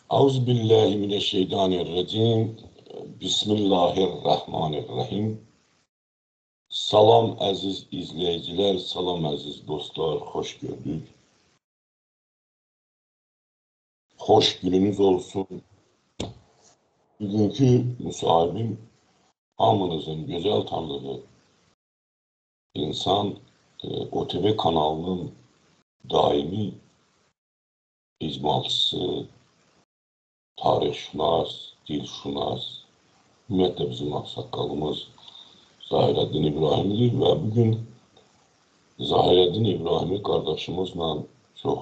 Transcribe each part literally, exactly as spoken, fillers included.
Euzubillahimineşşeytanirracim. Bismillahirrahmanirrahim. Salam əziz izleyiciler, salam əziz dostlar, hoş gördük. Hoş gününüz olsun. Bugünkü müsahibim hamınızın güzel tanıdığı insan, e, O T V kanalının daimi icmalçısı, tarihşünas, dilşünas, ümumiyyətlə bizim aksaqqalımız Zahirəddin İbrahim'dir və bugün Zahirəddin İbrahim'i qardaşımızla çox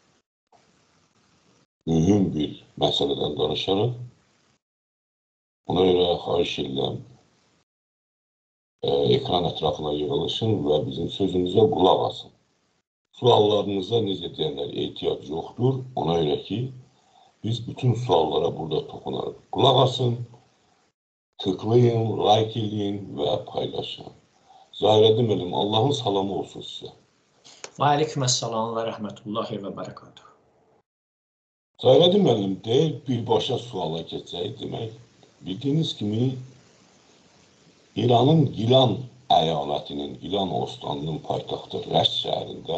mühüm bir məsələdən danışarıq. Buna görə xahiş edirəm, e, ekran ətrafına yığılışın və bizim sözümüzə qulaq asın. Suallarınıza necə deyənlər ehtiyac yoxdur. Ona görə ki, biz bütün suallara burada toxunarıq. Qulaq asın, tıklayın, like edin və paylaşın. Zahirəddin müəllim, Allahın salamı olsun sizə. Və aleyküməssalam və rəhmətullahi və bərəkatuhu. Zahirəddin müəllim, deyil, birbaşa suala keçək demək. Bildiyiniz kimi, İranın Gilan əyalətinin, Gilan Ostanının paytaxtı Rəşt şəhərində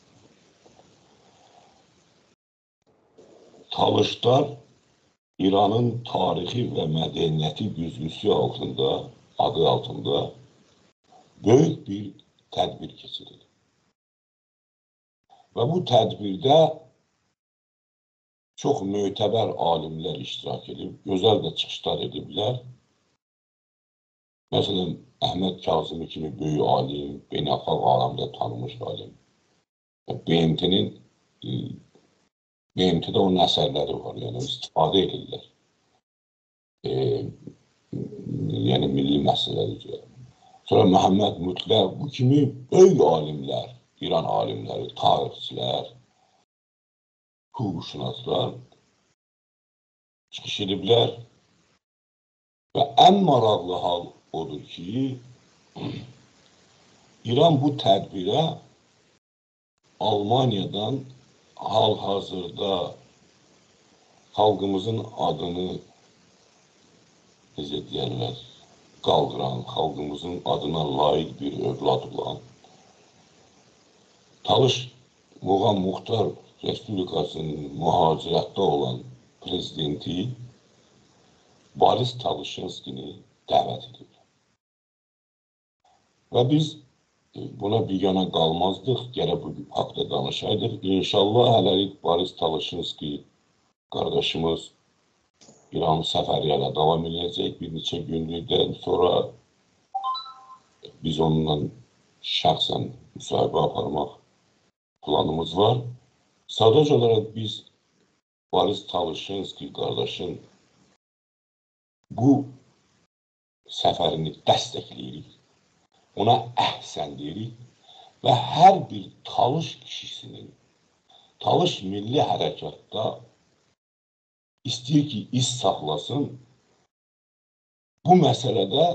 Talışlar İranın tarixi və mədəniyyəti güzgüsü altında, adı altında böyük bir tədbir keçirilir. Və bu tədbirdə çox mötəbər alimlər iştirak edib, gözəl də çıxışlar ediblər. Məsələn, Əhməd Kazımı kimi böyük alim, beynəlxalq aləmdə tanınmış alim. B M T'nin B M T'də onun əsərləri var, yəni istifadə edirlər. E, yəni milli məsələlər üzrə. Sonra Məhəmməd Mütləq, bu kimi böyük alimlər, İran alimləri, tarixçilər, hüquqşünaslar çıxış ediblər. Və ən maraqlı hal odur ki, İran bu tədbirə Almaniyadan hal-hazırda xalqımızın adını necə deyərlər, qaldıran, xalqımızın adına layiq bir övlad olan Talış Muğam Muxtar Respublikasının mühacirətdə olan prezidenti Boris Talışinskini dəvət edib. Və biz buna bigana qalmazdıq, gərək bu haqda danışaydıq. İnşallah hələlik Boris Talışinski qardaşımız İran səfəri ilə davam edəcək bir neçə günlükdən sonra biz onunla şəxsən müsahibə aparmaq planımız var. Sadəcə olaraq biz Boris Talışinski qardaşın bu səfərini dəstəkləyirik. Ona əhsən deyirik və hər bir Talış kişisinin, Talış milli hərəkatda istəyir ki, iz saxlasın, bu məsələdə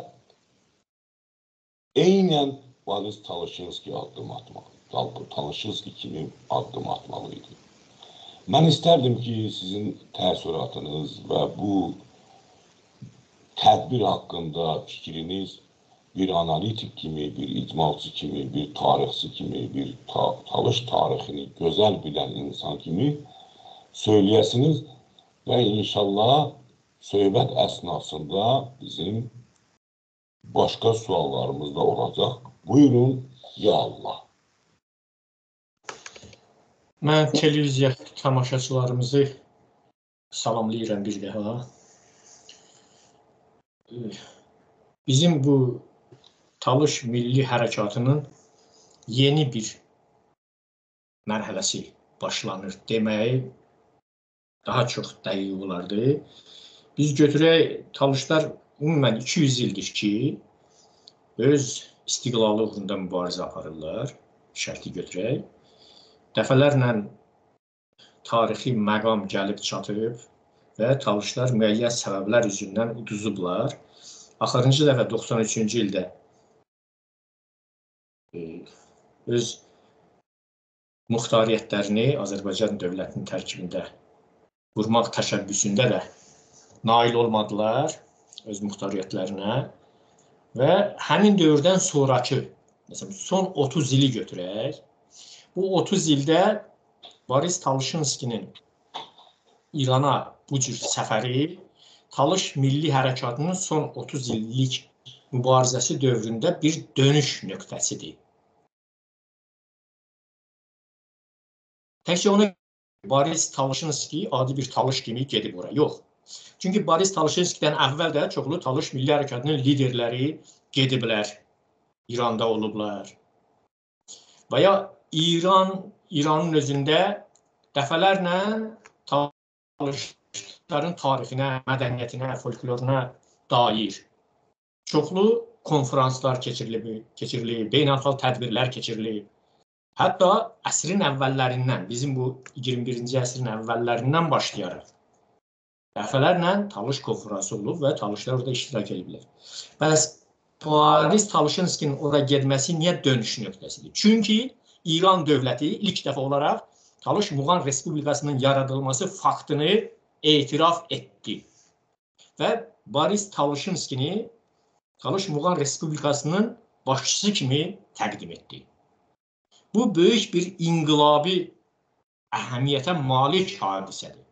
eynən Boris Talışinski addım atmalı, Talışinski kimi addım atmalıydı. Mən istərdim ki, sizin təəssüratınız və bu tədbir haqqında fikriniz bir analitik kimi, bir icmalçı kimi, bir tarixçi kimi, bir ta Talış tarixini gözəl bilən insan kimi söyləyəsiniz və inşallah söhbət əsnasında bizim başqa suallarımız da olacaq. Buyurun, ya Allah. Mən televiziya tamaşaçılarımızı salamlayıram bir daha. Bizim bu Talış milli hərəkatının yeni bir mərhələsi başlanır deməyi daha çox dəqiq olardı. Biz götürək, Talışlar ümumən iki yüz ildir ki, öz istiqlalı uğrunda mübarizə aparırlar, şərti götürək. Dəfələrlə tarixi məqam gəlib çatıb və Talışlar müəyyən səbəblər üzündən uduzublar. Axırıncı dəfə doxsan üçüncü ildə öz muxtariyyətlərini Azərbaycan dövlətinin tərkibində qurmaq təşəbbüsündə də nail olmadılar öz muxtariyyətlərinə və həmin dövrdən sonrakı, məsələn, son otuz ili götürək. Bu otuz ildə Boris Talışinskinin İrana bu cür səfəri Talış Milli Hərəkatının son otuz illik mübarizəsi dövründə bir dönüş nöqtəsidir. Təkcə ona Boris Talışinski adi bir Talış kimi gedib oraya. Yox. Çünki Boris Talışinskidən əvvəl də çoxlu Talış Milli Hərəkatının liderləri gediblər, İranda olublar. Və ya İran, İranın özündə dəfələrlə Talışların tarixinə, mədəniyyətinə, folkloruna dair çoxlu konferanslar keçirilib, keçirilib, beynəlxalq tədbirlər keçirilib. Hətta əsrin əvvəllərindən, bizim bu iyirmi birinci əsrin əvvəllərindən başlayaraq dəfələrlə Talış konferansı olub və Talışlar orada iştirak ediblər. Bəs Boris Talışinskinin oraya getməsi niyə dönüş nöqtəsidir? Çünki İran dövləti ilk dəfə olaraq Talış Muğan Respublikasının yaradılması faktını etiraf etdi. Və Boris Talışinskini Talış Muğan Respublikasının başçısı kimi təqdim etdi. Bu böyük bir inqilabi əhəmiyyətə malik hadisədir.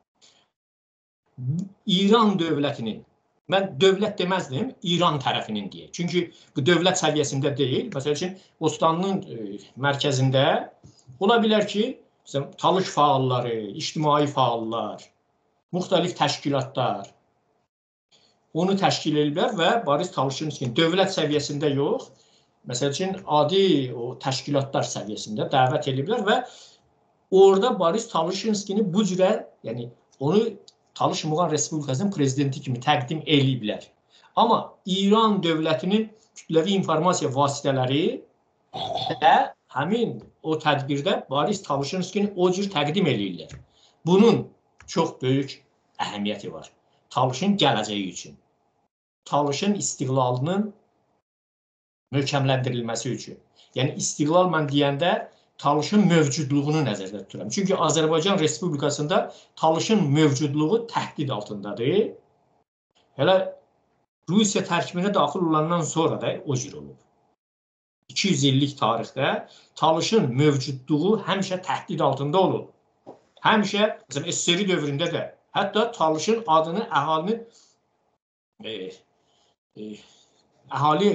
İran dövlətinin, mən dövlət deməzdim, İran tərəfinin deyə. Çünki bu dövlət səviyyəsində deyil. Məsəl üçün, Bostanlının mərkəzində ola bilər ki, Talış fəalları, ictimai fəallar, müxtəlif təşkilatlar onu təşkil ediblər və Boris Talışinskinin dövlət səviyyəsində yox, məsəl üçün, adi o təşkilatlar səviyyəsində dəvət ediblər və orada Boris Talışinskini bu cürə, yəni onu Talış Muğan Respublikasının prezidenti kimi təqdim ediblər. Amma İran dövlətinin kütləvi informasiya vasitələri də həmin o tədbirdə Boris Talışinskini o cür təqdim edirlər. Bunun çox böyük əhəmiyyəti var. Talışın gələcəyi üçün. Talışın istiqlalının möhkəmləndirilməsi üçün. Yəni, istiqlal mən deyəndə Talışın mövcudluğunu nəzərdə tuturam. Çünki Azərbaycan Respublikasında Talışın mövcudluğu təhdid altındadır. Hələ Rusiya tərkibinə daxil olandan sonra da o cür olub. iki yüz illik tarixdə Talışın mövcudluğu həmişə təhdid altında olub. Həmişə, məsələn, S S R dövründə də, hətta Talışın adını əhalinin e, e, əhali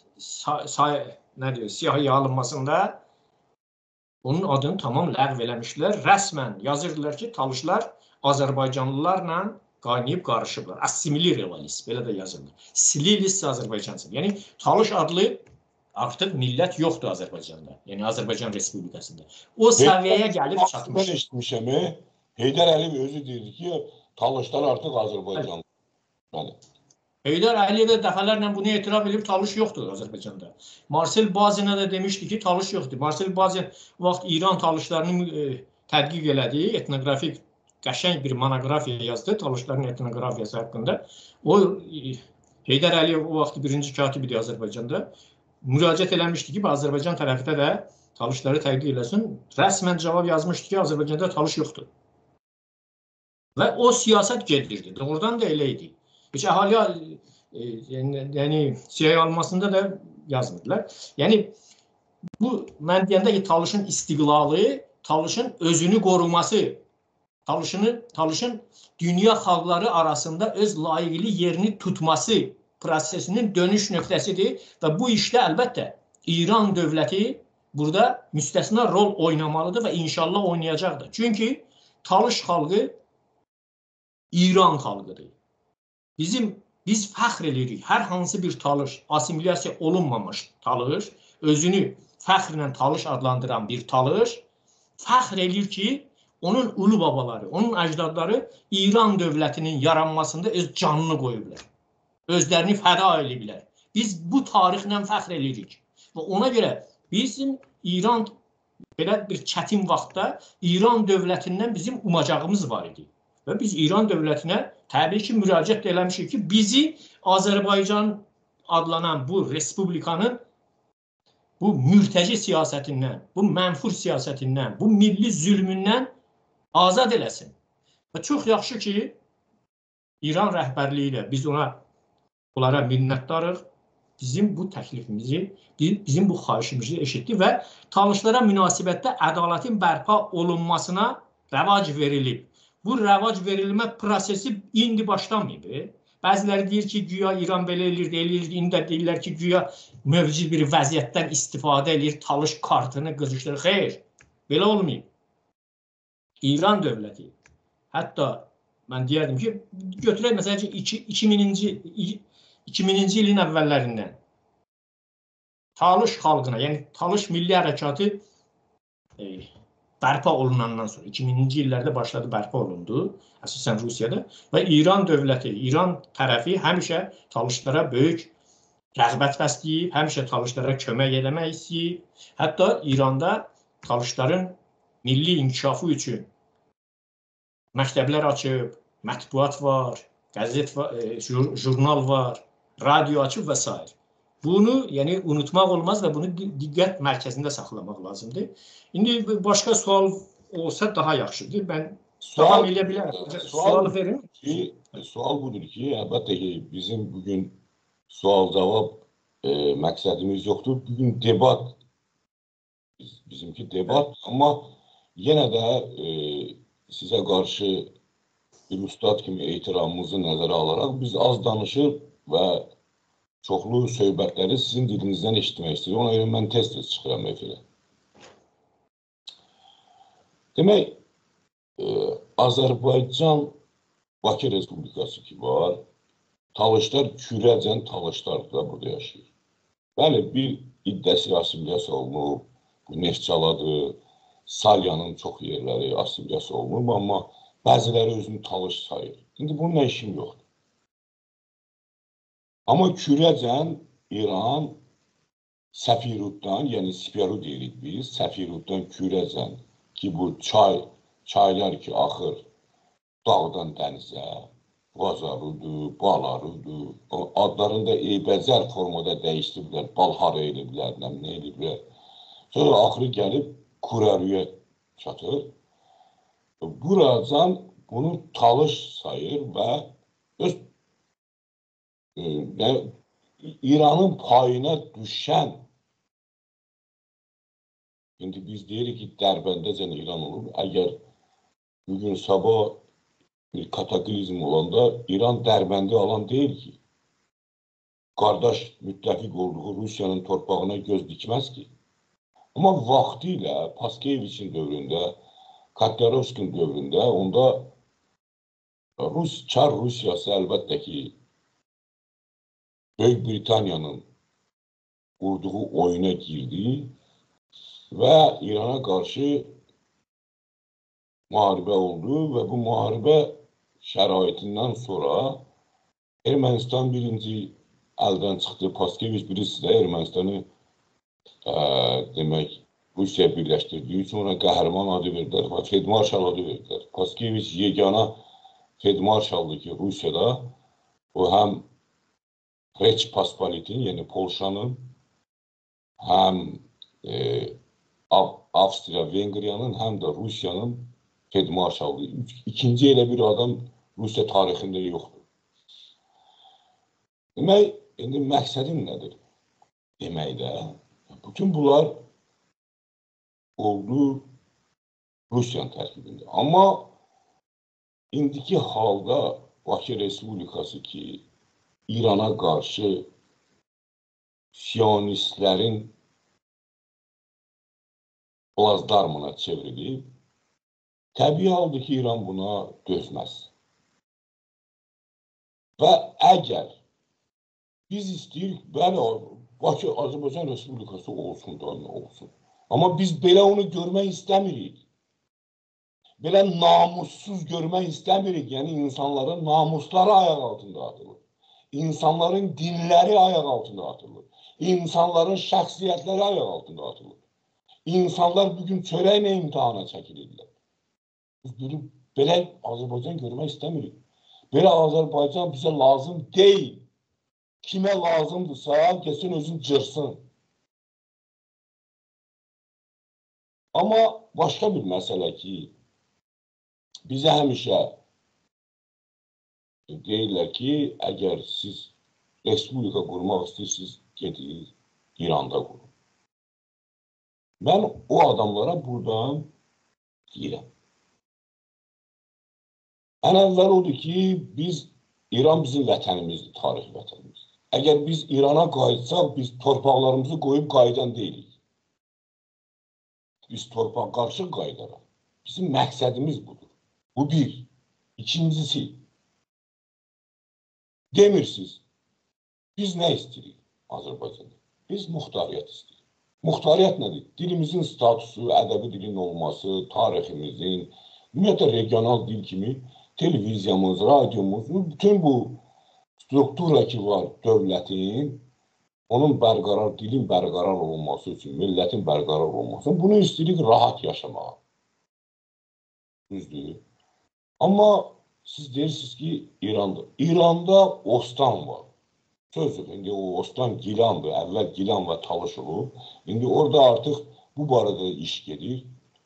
nə deyir, siyahıya alınmasında onun adını tamam ləğv eləmişdilər. Rəsmən yazırdılar ki, Talışlar Azərbaycanlılarla qaynayıb qarışıblar. Assimilir revalist, belə də yazırlar. Sililis Azərbaycansın. Yəni, Talış adlı artıq millət yoxdur Azərbaycanda. Yəni, Azərbaycan Respublikasında. O səviyyəyə gəlib çatmış. Ben eşitmişəm, Heydər Əliyev özü deyir ki, Talışlar artıq Azərbaycanlı. Bəli. Heydər Əliyev də dəfələrlə bunu etiraf edib, Talış yoxdur Azərbaycanda. Marcel Bazinə də demişdi ki, Talış yoxdur. Marcel Bazin vaxt İran Talışlarını e, tədqiq elədi, etnografik, qəşəng bir monografiya yazdı Talışların etnografiyası haqqında. O, e, Heydər Əliyev o vaxt birinci katibidir Azərbaycanda. Müraciət eləmişdi ki, Azərbaycan tərəfdə də Talışları tədqiq eləsin. Rəsmən cavab yazmışdı ki, Azərbaycanda Talış yoxdur. Və o siyasət gedirdi. Doğrudan da elə idi. Heç əhaliyə, e, yəni, siyahı almasında da yazmırdılar. Yəni, bu, mən deyəndə ki, Talışın istiqlalı, Talışın özünü qoruması, Talışını, Talışın dünya xalqları arasında öz layiqli yerini tutması prosesinin dönüş nöqtəsidir və bu işdə əlbəttə İran dövləti burada müstəsna rol oynamalıdır və inşallah oynayacaqdır. Çünki Talış xalqı İran xalqıdır. Bizim, biz fəxr edirik, hər hansı bir Talış, asimilyasiya olunmamış Talış, özünü fəxrlə Talış adlandıran bir Talış, fəxr edir ki, onun ulu babaları, onun əcdadları İran dövlətinin yaranmasında öz canını qoyublar. Özlərini fəda ediblər. Biz bu tarixlə fəxr edirik. Və ona görə bizim İran, belə bir çətin vaxtda İran dövlətindən bizim umacağımız var idi. Və biz İran dövlətinə təbii ki, müraciət eləmişik ki, bizi Azərbaycan adlanan bu respublikanın bu mürtəci siyasətindən, bu mənfur siyasətindən, bu milli zülmündən azad eləsin. Və çox yaxşı ki, İran rəhbərliyi ilə biz ona onlara minnətdarıq. Bizim bu təklifimizi, bizim bu xahişimizi eşitdi və tanışlara münasibətdə ədalətin bərpa olunmasına rəvac verilib. Bu rəvac verilmə prosesi indi başlamayıb. Bəziləri deyir ki, güya İran belə eləyir, eləyir, indi də deyirlər ki, güya mövcud bir vəziyyətdən istifadə eləyir, talış kartını qızışdırır. Xeyr, belə olmayıb. İran dövləti, hətta mən deyərdim ki, götürək məsələn ki, iki mininci ilin əvvəllərindən Talış xalqına, yəni Talış milli hərəkatı e, bərpa olunandan sonra, iki mininci illərdə başladı, bərpa olundu, əsasən Rusiyada və İran dövləti, İran tərəfi həmişə Talışlara böyük rəğbət bəsləyib, həmişə Talışlara kömək eləmək istəyib. Hətta İranda Talışların milli inkişafı üçün məktəblər açıb, mətbuat var, qəzet var, e, jurnal var, radio açıb və s. Bunu yəni unutmaq olmaz və bunu diqqət mərkəzində saxlamaq lazımdır. İndi başqa sual olsa daha yaxşıdır. Mən davam edə bilərəm. Sual verin. Ki, sual budur ki, əlbəttə ki, bizim bugün sual-cavab e, məqsədimiz yoxdur. Bugün debat, bizimki debat, amma yenə də e, sizə qarşı bir ustad kimi ehtiramımızı nəzərə alaraq biz az danışır və çoxlu söhbətləri sizin dilinizdən eşitmək istəyir. Ona görə mən tez-tez çıxıram efirə. Demək, e, Azərbaycan Bakı Respublikası ki var, Talışlar kürəcən Talışlar da burada yaşayır. Bəli, bir iddəsi assimiliyasiya olunub, bu Neftçaladır, Salyanın çox yerləri assimiliyasiya olunub, amma bəziləri özünü Talış sayır. İndi bununla işim yoxdur. Amma kürəcən İran Səfiruddan, yəni Spirud deyirik biz, Səfiruddan kürəcən ki, bu çay, çaylar ki, axır dağdan dənizə, Qazarudur, Balarudur, adlarını da eybəcər formada dəyişdiriblər, Balharı eliblər, nə eliblər. Sonra axırı gəlib Kurarüyə çatır. Buracan bunu Talış sayır və öz e, İranın payına düşən, indi biz deyirik ki, Dərbəndəcən İran olub, əgər bugün sabah bir kataklizm olanda İran Dərbəndi alan deyil ki, qardaş müttəfiq olduğu Rusiyanın torpağına göz dikməz ki. Amma vaxtı ilə Paskeviçin dövründə, Katyarovskin dövründə onda Rus, Çar Rusiyası əlbəttə ki, Böyük Britaniyanın qurduğu oyuna girdi və İrana qarşı müharibə oldu və bu müharibə şəraitindən sonra Ermənistan birinci əldən çıxdı. Paskeviç birisi də Ermənistanı ə, demək Rusiya birləşdirdiyi üçün ona qəhrəman adı verdilər və Feldmarşal adı verdilər. Paskeviç yegana Feldmarşaldır ki, Rusiyada o həm Reç Paspolitin, yəni Polşanın, həm e, Avstriya, Vengriyanın, həm də Rusiyanın Feldmarşaldır. İkinci elə bir adam Rusiya tarixində yoxdur. Demək, indi məqsədim nədir? Deməkdə, bütün bunlar oldu Rusiyanın tərkibində. Amma indiki halda Bakı Respublikası ki, İrana qarşı Siyonistlərin plazdarmına çevrilib, təbii haldır ki, İran buna dözməz. Və əgər biz istəyirik, bəli, Bakı Azərbaycan Respublikası olsun da nə olsun. Amma biz belə onu görmək istəmirik. Belə namussuz görmək istəmirik. Yəni, insanların namusları ayaq altında atılır. İnsanların dinləri ayaq altında atılır. İnsanların şəxsiyyətləri ayaq altında atılır. İnsanlar bugün çörəklə imtihana çəkilirlər. Biz bunu belə Azərbaycan görmək istəmirik. Belə Azərbaycan bizə lazım deyil. Kimə lazımdırsa, gəlsin özün cırsın. Amma başqa bir məsələ ki, bizə həmişə deyirlər ki, əgər siz respublika qurmaq istəyirsiniz, gedin İranda qurun. Mən o adamlara buradan deyirəm. Ən əvvəl odur ki, biz İran bizim vətənimizdir, tarixi vətənimizdir. Əgər biz İrana qayıtsaq, biz torpaqlarımızı qoyub qayıdan deyilik. Biz torpaq qarşı qayıdaraq. Bizim məqsədimiz budur. Bu bir. İkincisi, demirsiniz, biz nə istəyirik Azərbaycanda? Biz muxtariyyət istəyirik. Muxtariyyət nədir? Dilimizin statusu, ədəbi dilin olması, tariximizin, ümumiyyətlə regional dil kimi televiziyamız, radiomuz, bütün bu struktura ki var dövlətin, onun bərqərar, dilin bərqərar olması üçün, millətin bərqərar olması üçün, bunu istəyirik rahat yaşamağa. Düzdür. Amma siz deyirsiniz ki, İranda. İranda Ostan var. Sözür, indi o Ostan Gilandır, əvvəl Gilan və Talış olub. İndi orada artıq bu barədə iş gedir.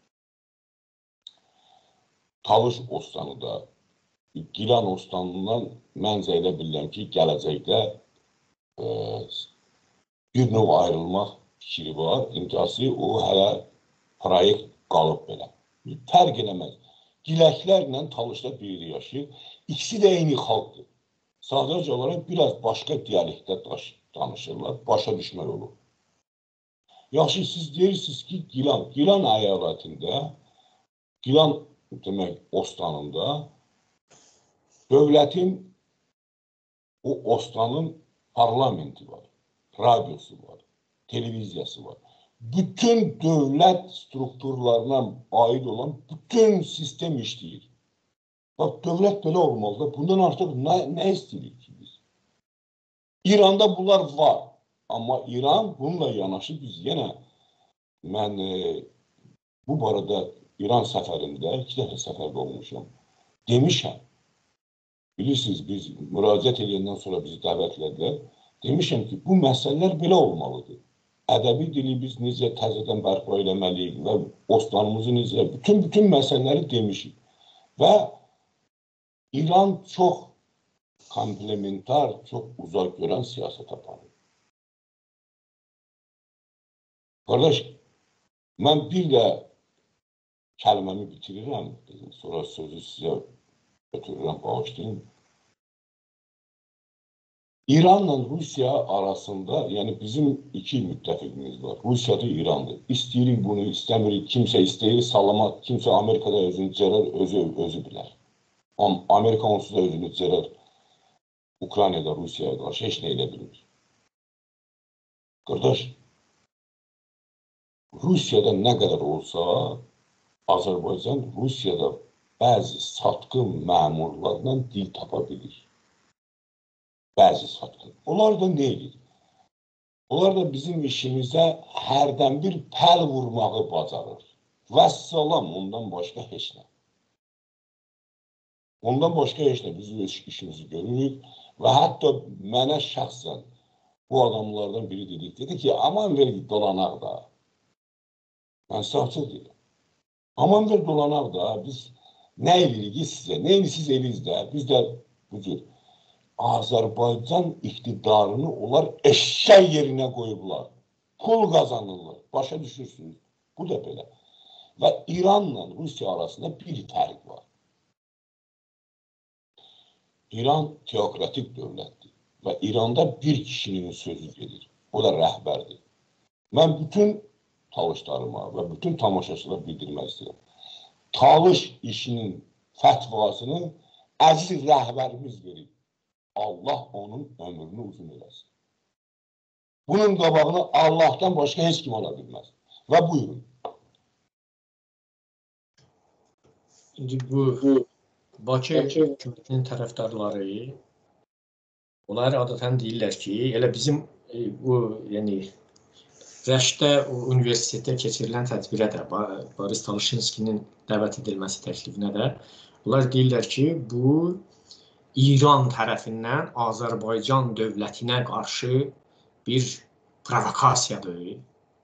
Talış Ostanı da, Gilan Ostanından məncə elə bilirəm ki, gələcəkdə e, bir növ ayrılmaq fikri var. İntihası o hələ proyekt qalıb belə. Fərq eləməz. Giləklərlə Talışda biri yaşayır. İkisi də eyni xalqdır. Sadəcə olaraq biraz başqa dialektdə danışırlar. Başa düşmək olur. Yaxşı, siz deyirsiniz ki, Gilan, Gilan əyalətində, Gilan demək Ostanında dövlətin o Ostanın parlamenti var, radiosu var, televiziyası var. Bütün dövlət strukturlarına aid olan bütün sistem işləyir. Bax, dövlət belə olmalıdır. Bundan artıq nə, nə istəyirik ki biz? İranda bunlar var. Amma İran bununla yanaşı biz yenə, mən e, bu barədə İran səfərində, iki dəfə səfərdə olmuşam, demişəm. Bilirsiniz, biz müraciət edəndən sonra bizi dəvətlədilər. Demişəm ki, bu məsələlər belə olmalıdır. Ədəbi dili biz necə təzədən bərpa eləməliyik və Ostanımızı necə, bütün, bütün məsələləri demişik. Və İran çox komplementar, çox uzaq görən siyasət aparır. Qardaş, mən bir də kəlməmi bitirirəm, sonra sözü sizə götürürəm, bağışlayın. İranla Rusiya arasında, yəni bizim iki müttəfiqimiz var. Rusiya da İrandır. İstəyirik bunu, istəmirik, kimsə istəyir, salamat, kimsə Amerikada özünü cərər, özü, özü bilər. Amerika onsuz da özünü cərər, Ukraynada, Rusiyaya qarşı heç nə elə bilmir. Qardaş, Rusiyada nə qədər olsa, Azərbaycan Rusiyada bəzi satqın məmurlarla dil tapa bilir. Bəzi satqın. Onlar da nə edir? Onlar da bizim işimizə hərdən bir pəl vurmağı bacarır. Vəssalam, ondan başqa heç nə. Ondan başqa heç nə. Biz öz işimizi görürük və hətta mənə şəxsən bu adamlardan biri dedik. Dedi ki, aman ver dolanaq da. Mən sağçıq deyirəm. Aman ver dolanaq da, biz nə edirik sizə, nə edirik siz eliyiz də, biz də bu cür. Azərbaycan iqtidarını onlar eşşək yerinə qoyublar. Pul qazanırlar. Başa düşürsünüz. Bu da belə. Və İranla Rusiya arasında bir fərq var. İran teokratik dövlətdir. Və İranda bir kişinin sözü gedir. O da rəhbərdir. Mən bütün talışlarıma və bütün tamaşaçılara bildirmək istəyirəm. Talış işinin fətvasını əziz rəhbərimiz verir. Allah onun ömrünü uzun eləsin. Bunun qabağını Allah'tan başqa heç kim ala bilməz. Və buyurun. İndi bu Bakı hökumətinin tərəfdarları, onlar adətən deyirlər ki, elə bizim bu, yəni Rəşdə universitetdə keçirilən tədbirə də, Boris Talışinskinin dəvət edilməsi təklifinə də, onlar deyirlər ki, bu İran tərəfindən Azərbaycan dövlətinə qarşı bir provokasiyadır.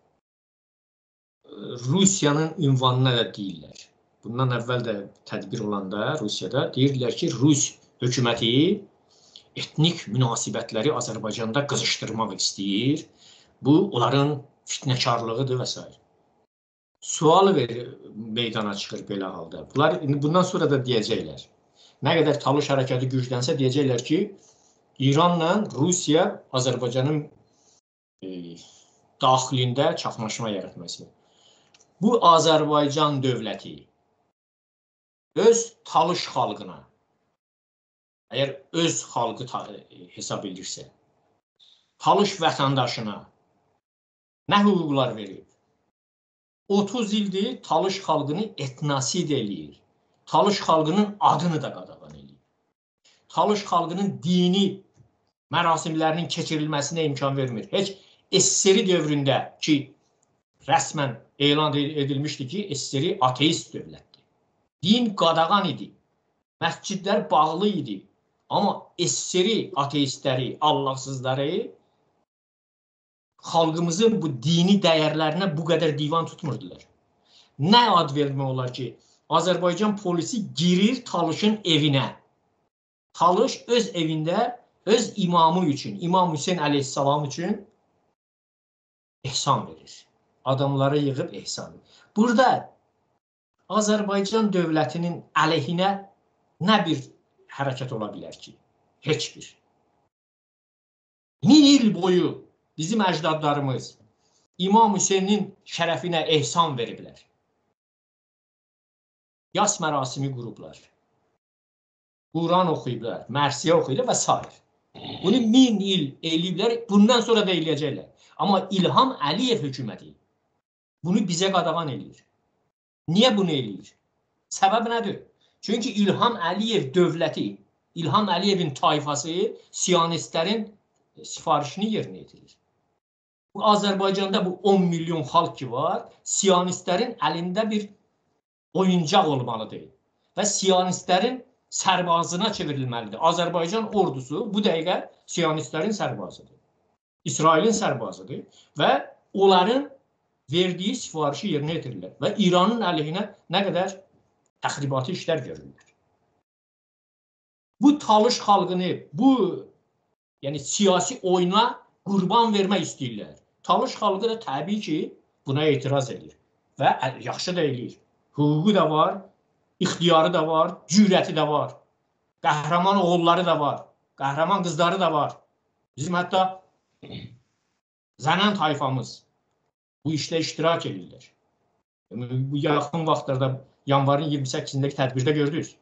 Rusiyanın ünvanına da deyirlər. Bundan əvvəl də tədbir olanda Rusiyada deyirlər ki, Rus hökuməti etnik münasibətləri Azərbaycanda qızışdırmaq istəyir. Bu, onların fitnəkarlığıdır və s. Sual verir, meydana çıxır belə halda. Bunlar bundan sonra da deyəcəklər. Nə qədər Talış hərəkatı güclənsə deyəcəklər ki, İranla Rusiya Azərbaycanın e, daxilində çaxnaşma yaratması. Bu Azərbaycan dövləti öz Talış xalqına, əgər öz xalqı hesab edirsə, Talış vətəndaşına nə hüquqlar verir? otuz ildir Talış xalqını etnasid eləyir. Talış xalqının adını da qadağan eləyir. Talış xalqının dini mərasimlərinin keçirilməsinə imkan vermir. Heç S S R dövründə ki, rəsmən elan edilmişdi ki, S S R ateist dövlətdir. Din qadağan idi. Məscidlər bağlı idi. Amma S S R ateistləri, Allahsızları xalqımızın bu dini dəyərlərinə bu qədər divan tutmurdular. Nə ad vermək olar ki, Azərbaycan polisi girir Talışın evinə. Talış öz evində, öz imamı üçün, İmam Hüseyin əleyhissalam üçün ehsan verir. Adamlara yığıb ehsan verir. Burada Azərbaycan dövlətinin əleyhinə nə bir hərəkət ola bilər ki? Heç bir. Min il boyu bizim əcdadlarımız İmam Hüseynin şərəfinə ehsan veriblər. Yas mərasimi qurublar. Quran oxuyublar, Mərsiyə oxuyublar və s. Bunu min il eləyiblər, bundan sonra da eləyəcəklər. Amma İlham Əliyev hökuməti bunu bizə qadağan eləyir. Niyə bunu eləyir? Səbəb nədir? Çünki İlham Əliyev dövləti, İlham Əliyevin tayfası siyonistlərin sifarişini yerinə yetirir. Bu Azərbaycanda bu on milyon xalq ki var, siyonistlərin əlində bir oyuncaq olmalıdır və siyonistlərin sərbazına çevrilməlidir. Azərbaycan ordusu bu dəqiqə siyonistlərin sərbazıdır. İsrailin sərbazıdır və onların verdiyi sifarişi yerinə yetirirlər və İranın əleyhinə nə qədər təxribatı işlər görürlər. Bu Talış xalqını, bu yəni siyasi oyuna qurban vermək istəyirlər. Talış xalqı da təbii ki, buna etiraz edir və yaxşı da eləyir. Hüququ da var, ixtiyarı da var, cürəti də var, qəhrəman oğulları da var, qəhrəman qızları da var. Bizim hətta Zənən tayfamız bu işdə iştirak edirlər. Bu yaxın vaxtlarda yanvarın iyirmi səkkizindəki tədbirdə gördünüz.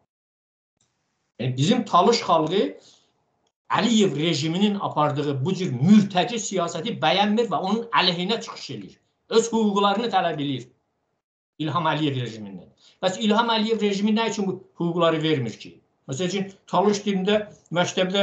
Yəni, bizim Talış xalqı Əliyev rejiminin apardığı bu cür mürtəci siyasəti bəyənmir və onun əleyhinə çıxış edir. Öz hüquqlarını tələb edir İlham Əliyev rejimindən. Bəs İlham Əliyev rejimi nə üçün bu hüquqları vermir ki? Məsəl üçün, Talış dilində məktəbdə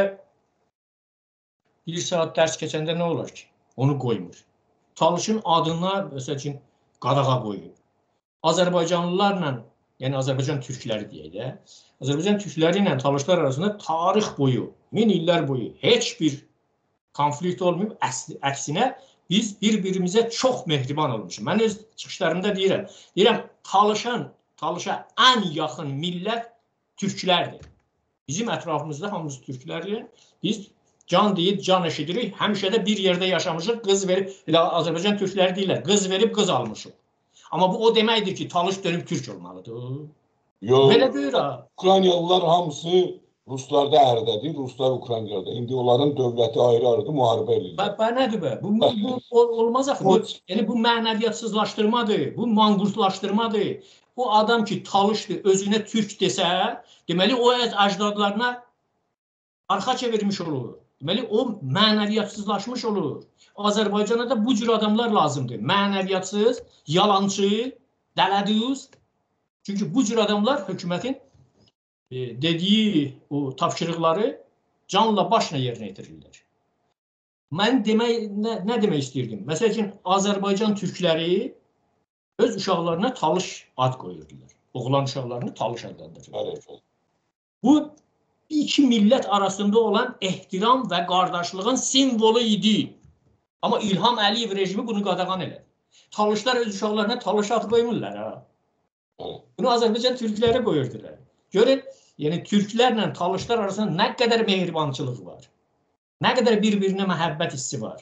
bir saat dərs keçəndə nə olur ki? Onu qoymur. Talışın adına, məsəl üçün, qadağa qoyur. Azərbaycanlılarla, yəni Azərbaycan türkləri deyək də, Azərbaycan türkləri ilə Talışlar arasında tarix boyu, min illər boyu heç bir konflikt olmayıb, əksinə biz bir-birimizə çox mehriban olmuşuz. Mən öz çıxışlarımda deyirəm, deyirəm, Talışan, Talışa ən yaxın millət türklərdir. Bizim ətrafımızda hamımız türklərdir. Biz can deyib, can eşidirik, həmişə də bir yerdə yaşamışıq, qız verib, elə Azərbaycan türkləri deyirlər, qız verib, qız almışıq. Amma bu o deməkdir ki, Talış dönüb türk olmalıdır. Yox, belə deyir ha. Ukraynalılar hamısı Ruslarda ərdədir, Ruslar Ukraynada. İndi onların dövləti ayrı-ayrı müharibə edir. Bə, nədir bə? Bu, bu, bu olmaz axı. Bu, yəni bu mənəviyyatsızlaşdırmadır, bu manqurtlaşdırmadır. O adam ki, Talışdır, özünə türk desə, deməli o əcdadlarına arxa çevirmiş olur. Deməli o mənəviyyatsızlaşmış olur. Azərbaycana da bu cür adamlar lazımdır. Mənəviyyatsız, yalancı, dələdüz. Çünki bu cür adamlar hökumətin e, dediyi o tapşırıqları canla başla yerinə yetirirlər. Mən demək, nə, nə demək istəyirdim? Məsəl üçün, Azərbaycan türkləri öz uşaqlarına Talış ad qoyurdular. Oğlan uşaqlarını Talış adlandırırlar. Bu, iki millət arasında olan ehtiram və qardaşlığın simvolu idi. Amma İlham Əliyev rejimi bunu qadağan elədi. Talışlar öz uşaqlarına Talış ad qoymurlar. Ha? Bunu Azərbaycan türkləri qoyurdular. Görün, yəni Türklərlə Talışlar arasında nə qədər mehribançılıq var, nə qədər bir-birinə məhəbbət hissi var.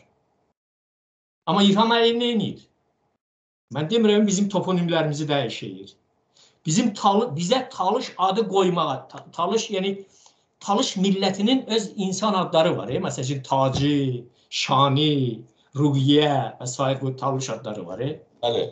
Amma İlham Əliyev nə edir? Mən demirəm, bizim toponimlərimizi dəyişir. Bizim tal bizə Talış adı qoymağa, Talış yəni Talış millətinin öz insan adları var. E? Məsələn, Taci, Şani, Rugiyə və sair bu Talış adları var. E? Bəli.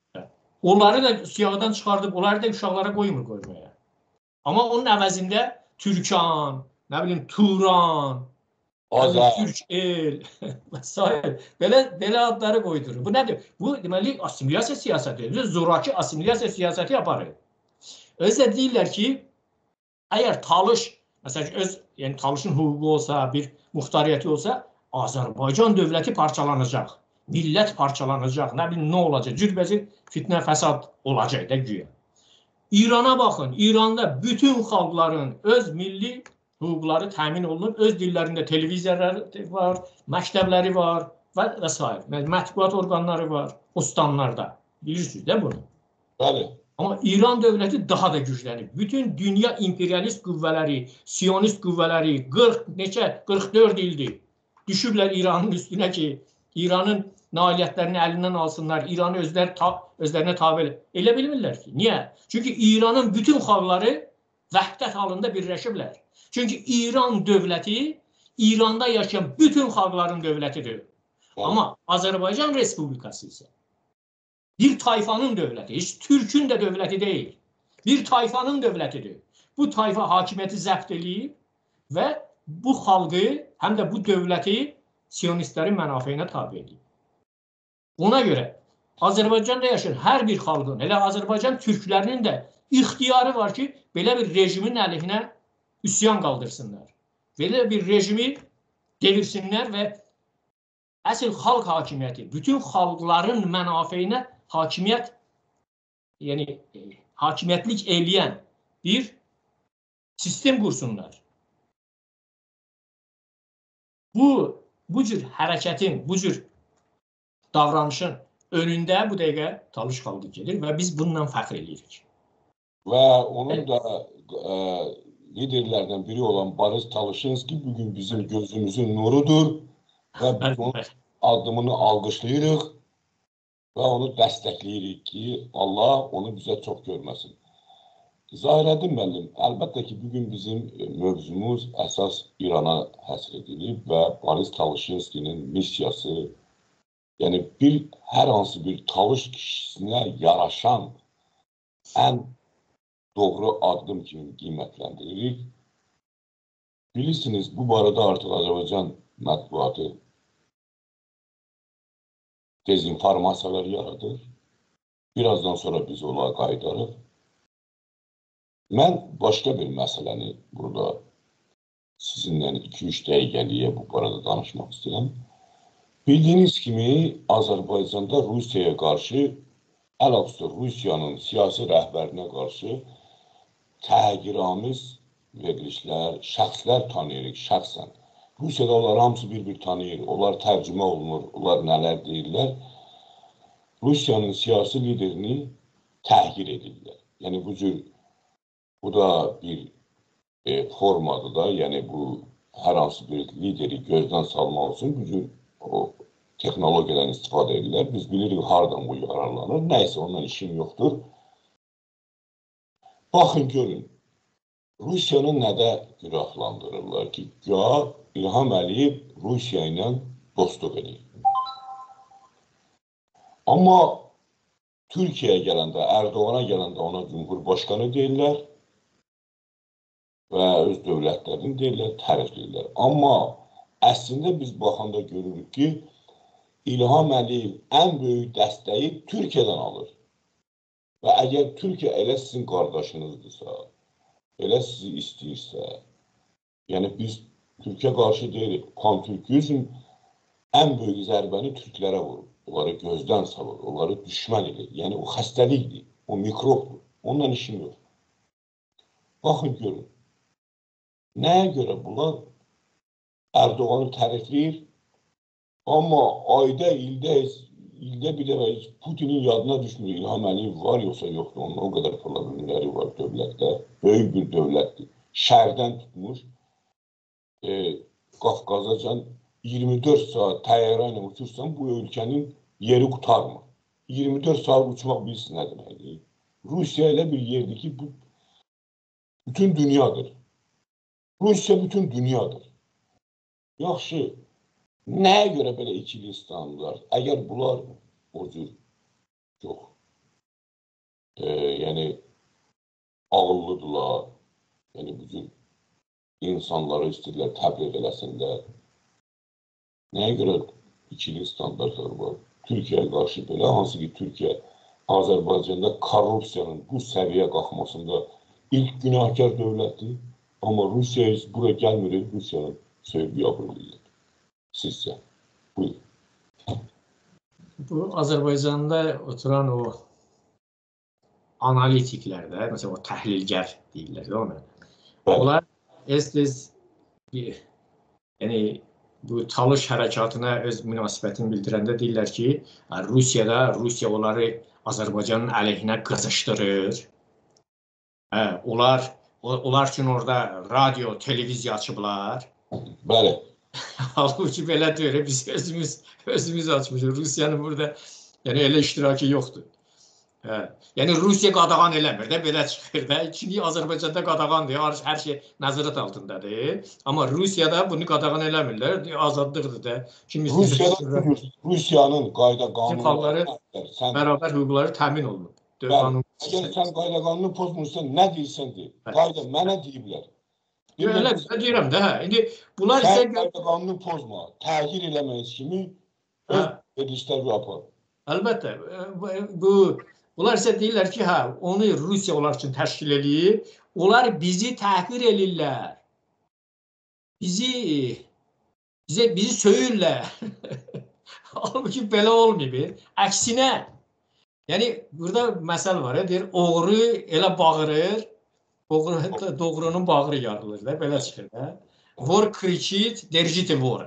Onları da siyahıdan çıxardıb, onları da uşaqlara qoymur qoymaya. Amma onun əvəzində Türkan, nə bilim Turan, Türk el və s. Belə, belə adları qoydurur. Bu nədir? Bu deməli assimilasiya siyasətidir. Zoraki assimilasiya siyasəti yaparır. Özlə deyirlər ki, əgər Talış, məsələn, öz, yəni Talışın hüququ olsa, bir muxtariyyəti olsa, Azərbaycan dövləti parçalanacaq, millət parçalanacaq, nə bilim, nə olacaq, cürbəcür fitnə fəsad olacaq da güya. İrana baxın, İranda bütün xalqların öz milli hüquqları təmin olunub, öz dillərində televiziyaları var, məktəbləri var və və s. Mətbuat orqanları var, ostanlarda. Bilirsiniz də bunu. Bəli. Amma İran dövləti daha da güclənib. Bütün dünya imperialist qüvvələri, siyonist qüvvələri qırx, neçə, qırx dörd ildir. Düşüblər İranın üstünə ki, İranın nailiyyətlərini əlindən alsınlar, İranı özləri ta, özlərinə tabi elə bilmirlər ki. Niyə? Çünki İranın bütün xalqları vəhdət halında birləşiblər. Çünki İran dövləti İranda yaşayan bütün xalqların dövlətidir. Evet. Amma Azərbaycan Respublikası isə bir tayfanın dövləti, heç Türkün də dövləti deyil. Bir tayfanın dövlətidir. Bu tayfa hakimiyyəti zəbt edib və bu xalqı, həm də bu dövləti siyonistlərin mənafeyinə tabi edib. Ona görə Azərbaycanda yaşayan hər bir xalqın, elə Azərbaycan türklərinin də ixtiyarı var ki, belə bir rejimin əleyhinə üsyan qaldırsınlar. Belə bir rejimi devirsinlər və əsl xalq hakimiyyəti, bütün xalqların mənafeyinə hakimiyyət, yəni hakimiyyətlik eləyən bir sistem qursunlar. Bu, bu cür hərəkətin, bu cür davranışın önündə bu dəqiqə Talış xalqı gedir və biz bununla fəxr edirik. Və onun da e, liderlərdən biri olan Boris Talışinski bugün bizim gözümüzün nurudur və biz onun adımını alqışlayırıq və onu dəstəkləyirik ki, Allah onu bizə çox görməsin. Zahirəddin müəllim, əlbəttə ki, bugün bizim mövzumuz əsas İrana həsr edilib və Boris Talışinskinin missiyası, yəni bir, hər hansı bir Talış kişisinə yaraşan ən doğru addım kimi qiymətləndiririk. Bilirsiniz, bu barədə artıq Azərbaycan mətbuatı dezinformasiyalar yaradır. Birazdan sonra biz ona qayıdarıq. Mən başqa bir məsələni burada sizinlə iki üç dəqiqəliyə bu barədə danışmaq istəyirəm. Bildiyiniz kimi, Azərbaycanda Rusiyaya qarşı, əlaqəsi Rusiyanın siyasi rəhbərinə qarşı təhqiramiz verilişlər, şəxslər tanıyırıq, şəxsən. Rusiyada onlar hamısı bir-bir tanıyır, onlar tərcümə olunur, onlar nələr deyirlər. Rusiyanın siyasi liderini təhqir edirlər. Yəni bu cür, bu da bir e, formadır da, yəni bu hər hansı bir lideri gözdən salmaq üçün bu cür o texnologiyadan istifadə edirlər. Biz bilirik hardan bu yararlanır, nəysə ondan işim yoxdur. Baxın, görün, Rusiyanı nədə günahlandırırlar ki, ya İlham Əliyev Rusiya ilə dostluq edir. Amma Türkiyəyə gələndə, Ərdoğana gələndə ona Cumhurbaşqanı deyirlər və öz dövlətlərini deyirlər, tərifləyirlər. Amma əslində biz baxanda görürük ki, İlham Əliyev ən böyük dəstəyi Türkiyədən alır. Və əgər Türkiyə elə sizin qardaşınızdırsa, elə sizi istəyirsə, yəni biz Türkiyə qarşı deyirik, pan-türkizm ən böyük zərbəni türklərə vurur. Onları gözdən salır, onları düşmən edir. Yəni o xəstəlikdir, o mikrobdur. Ondan işim yox. Baxın, görün. Nəyə görə bunlar Ərdoğanı tərifləyir, amma ayda, ildə, ildə bir dəfə Putinin yadına düşmür. İlham Əliyev var yoxsa yoxdur, onun o qədər problemləri var dövlətdə. Böyük bir dövlətdir. şərdən tutmuş, e, Qafqazacan iyirmi dörd saat təyyarə ilə uçursan, bu ölkənin yeri qutarmır. iyirmi dörd saat uçmaq bilirsiniz nə deməkdir? Rusiya elə bir yerdir ki, bu bütün dünyadır. Rusiya bütün dünyadır. Yaxşı, nəyə görə belə ikili İslamlılar? Əgər bunlar o cür çox, e, yəni ağıllıdırlar, yəni bu cür insanları istəyirlər təbliğ eləsinlər. Nəyə görə ikili standartlar var? Türkiyəyə qarşı belə, hansı ki Türkiyə Azərbaycanda korrupsiyanın bu səviyyə qalxmasında ilk günahkar dövlətdir. Amma Rusiya heç buraya gəlmir, Rusiyanın sevgi yapılıydı. Sizcə? Buyurun. Bu Azərbaycanda oturan o analitiklər də, məsələn o təhlilgər deyirlər də ona. Onlar ez-tez yəni bu Talış hərəkatına öz münasibətini bildirəndə deyirlər ki, Rusiyada, Rusiya onları Azərbaycanın əleyhinə qızışdırır. Hə, onlar, onlar üçün orada radio, televiziya açıblar. Bəli. Halbuki belə deyir, biz özümüz, özümüz açmışıq. Rusiyanın burada yəni elə iştirakı yoxdur. Hə. Yəni Rusiya qadağan eləmir də, belə çıxır da. Çünki Azərbaycanda qadağandır, hər şey nəzarət altındadır. Amma Rusiyada bunu qadağan eləmirlər, azadlıqdır da. Rusiyada Rusiyanın qayda qanunları, bərabər hüquqları təmin olunur. Əgər sən qayda qanunu pozmursan, nə deyirsən deyir. Qayda mənə deyiblər. Elə deyirəm də, hə. İndi bunlar isə sən qayda qanunu pozma, təhlil eləməyiz kimi öz verilişlər yapar. Əlbəttə, bu bunlar isə deyirlər ki, hə, onu Rusiya onlar üçün təşkil eləyir. Onlar bizi təhqir eləyirlər. Bizi bizə bizi söyürlər. Halbuki belə olmayıb. Əksinə, yəni burada məsəl var, deyir, oğru elə bağırır, doğrunun bağırı yarılır da, belə çıxır da. Vor krичит, держите вора.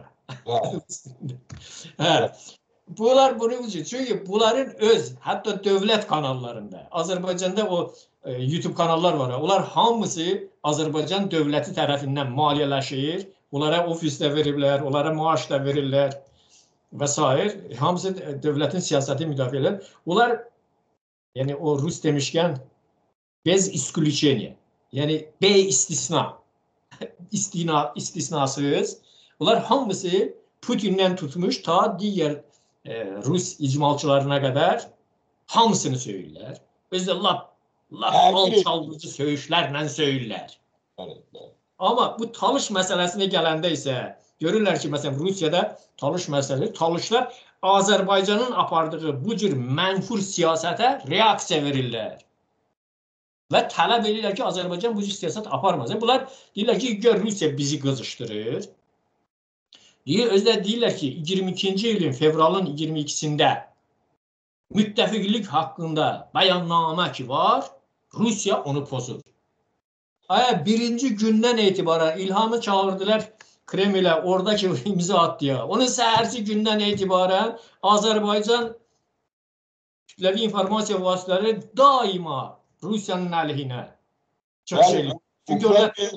Hə. Bunlar bunun için, çünkü bunların öz, hatta dövlət kanallarında, Azərbaycanda o e, YouTube kanallar var, onlar hamısı Azərbaycan dövləti tərəfindən maliyyələşir, onlara ofis də veriblər, onlara maaş da verirlər və s. Hamısı dövlətin siyasəti müdafiə edir. Onlar, yəni o Rus demişkən, bez isключения, yəni B istisna, istina, istisnasız, onlar hamısı Putin'den tutmuş ta digər e, Rus icmalçılarına qədər hamısını söyürlər. Özdə lap, lap alçaldıcı söyüşlərlə söyürlər. Amma bu Talış məsələsinə gələndə isə görürlər ki, məsələn Rusiyada Talış məsələsi, Talışlar Azərbaycanın apardığı bu cür mənfur siyasətə reaksiya verirlər. Və tələb edirlər ki, Azərbaycan bu cür siyasət aparmaz. Bunlar deyirlər ki, gör Rusiya bizi qızışdırır. Özdə deyirlər ki, iyirmi ikinci ilin fevralın iyirmi ikisində müttəfiqlik haqqında bəyannamə ki var, Rusiya onu pozur. Birinci gündən etibarən İlhamı çağırdılar Kremlə, oradakı imza atdıya. Onun səhərsi gündən etibarən Azərbaycan kütləvi informasiya vasitələri daima Rusiyanın əleyhinə çıxış edir. Çünki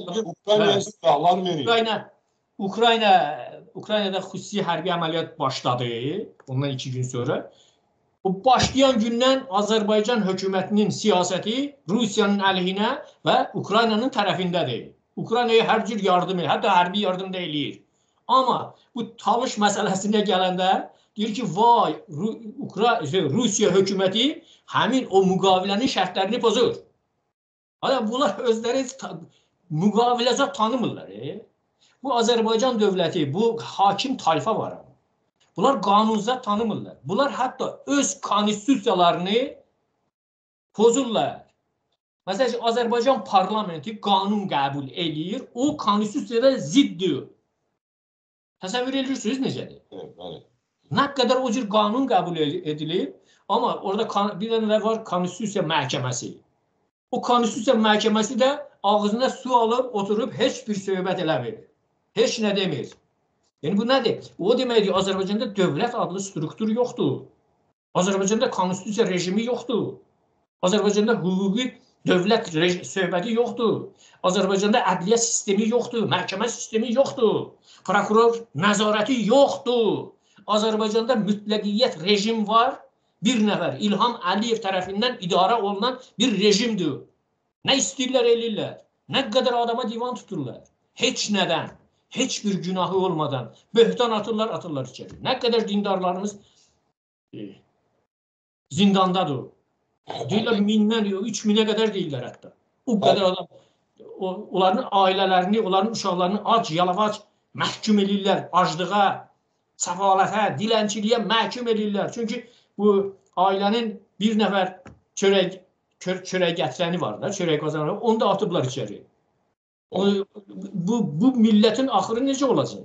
orada Ukrayna Ukraynada xüsusi hərbi əməliyyat başladı, ondan iki gün sonra. O başlayan gündən Azərbaycan hökumətinin siyasəti Rusiyanın əleyhinə və Ukraynanın tərəfindədir. Ukraynaya hər cür yardım edir, hətta hərbi yardım da eləyir. Amma bu Talış məsələsinə gələndə deyir ki, vay, Rusiya hökuməti həmin o müqavilənin şərtlərini pozur. Bunlar özləri müqaviləzat tanımırlar. Bu Azərbaycan dövləti, bu hakim tayfa var. Bunlar qanunzat tanımırlar. Bunlar hətta öz konstitusiyalarını pozurlar. Məsələn, Azərbaycan parlamenti qanun qəbul edir, o konstitusiyada ziddir. Təsəvvür edirsiniz necədir? Nə qədər o cür qanun qəbul edilir, amma orada bir dənə var konstitusiya məhkəməsi. O konstitusiya məhkəməsi də ağzına su alıb, oturub heç bir söhbət eləmir. Heç nə demir. Yəni bu nədir? O deməkdir, Azərbaycanda dövlət adlı struktur yoxdur. Azərbaycanda konstitusiya rejimi yoxdur. Azərbaycanda hüquqi Dövlət söhbəti yoxdur. Azərbaycanda ədliyyə sistemi yoxdur, məhkəmə sistemi yoxdur, prokuror nəzarəti yoxdur. Azərbaycanda mütləqiyyət rejim var, bir nəfər İlham Əliyev tərəfindən idarə olunan bir rejimdir. Nə istəyirlər eləyirlər, nə qədər adama divan tuturlar. Heç nədən, heç bir günahı olmadan böhtan atırlar, atırlar içəri. Nə qədər dindarlarımız e, zindandadır. Deyirlər mindən, üç minə qədər deyirlər hətta. O qədər adam, o, onların ailələrini, onların uşaqlarını ac, yalavac məhkum edirlər, aclığa, səfalətə, dilənçiliyə məhkum edirlər. Çünki bu ailənin bir nəfər çörək, çörək gətirəni var da, çörək qazananı, onu da atıblar içəri. Onu, bu, bu millətin axırı necə olacaq?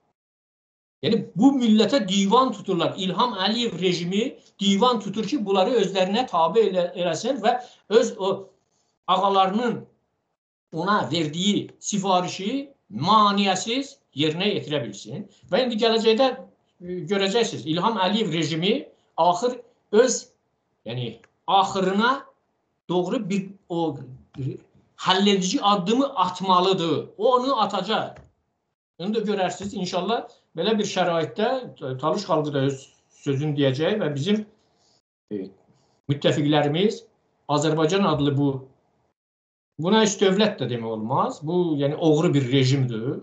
Yəni, bu millətə divan tuturlar. İlham Əliyev rejimi divan tutur ki, bunları özlərinə tabi elə, eləsin və öz o ağalarının ona verdiyi sifarişi maniyəsiz yerinə yetirə bilsin. Və indi gələcəkdə görəcəksiniz, İlham Əliyev rejimi axır öz, yəni, axırına doğru bir o həlledici addımı atmalıdır. O onu atacaq. Onu da görərsiniz, inşallah belə bir şəraitdə Talış xalqı da öz sözünü deyəcək və bizim e, müttəfiqlərimiz Azərbaycan adlı bu, buna heç dövlət də demək olmaz. Bu, yəni, oğru bir rejimdir,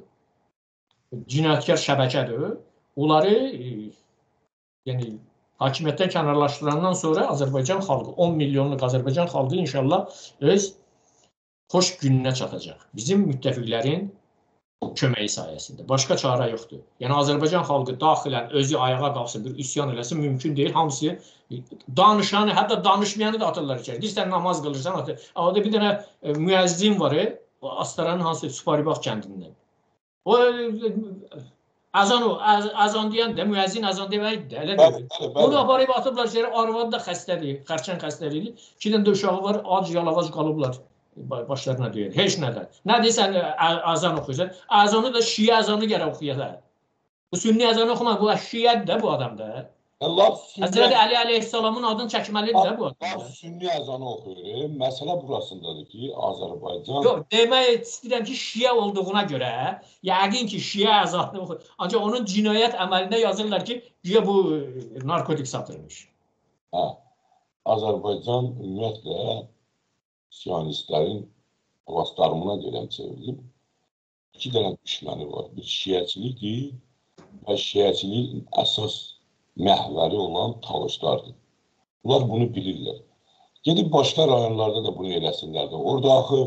cinayətkar şəbəkədir. Onları, e, yəni, hakimiyyətdən kənarlaşdırandan sonra Azərbaycan xalqı, on milyonluq Azərbaycan xalqı inşallah öz xoş gününə çatacaq. Bizim müttəfiqlərin köməyi sayəsində. Başqa çarə yoxdur. Yəni, Azərbaycan xalqı daxilən özü ayağa qalsın, bir üsyan eləsin, mümkün deyil. Hamısı danışanı, hətta danışmayanı da atırlar içəri. Deyirsən, namaz qılırsan, atır. Orada bir dənə e, müəzzin var, e, Astaranın hansı Süparibaq kəndindən. O, e, azan o, az, azan deyən də, müəzzin azan deməkdir də, elə deyil. Onu aparıb atıblar içəri, arvadı da xəstədir, xərçən xəstəliyi. İki dənə də uşağı var, ac, yalavac qalıblar. Başlarına deyir. Heç nədən. Nə deyirsən, azan oxuyursan? Azanı da şiə azanı gərək oxuyasın. Bu sünni azanı oxumaq, bu şiədir də bu adam da. Həzrəti Əli əleyhissalamın adını çəkməlidir də bu adam. Sünni azanı oxuyur. Məsələ burasındadır ki, Azərbaycan... Yox, demək istəyirəm ki, şiə olduğuna görə, yəqin ki, şiə azanı oxuyur. Ancaq onun cinayət əməlində yazırlar ki, güya bu narkotik satırmış. Hə, Azərbaycan ümumiyyətlə siyonistlərin plastarmına gələn çevrilib, iki dənə düşməni var. Bir şiəçilikdir və şiəçiliyin əsas məhvəri olan Talışlardır. Bunlar bunu bilirlər. Gedib başqa rayonlarda da bunu eləsinlər də. Orada axı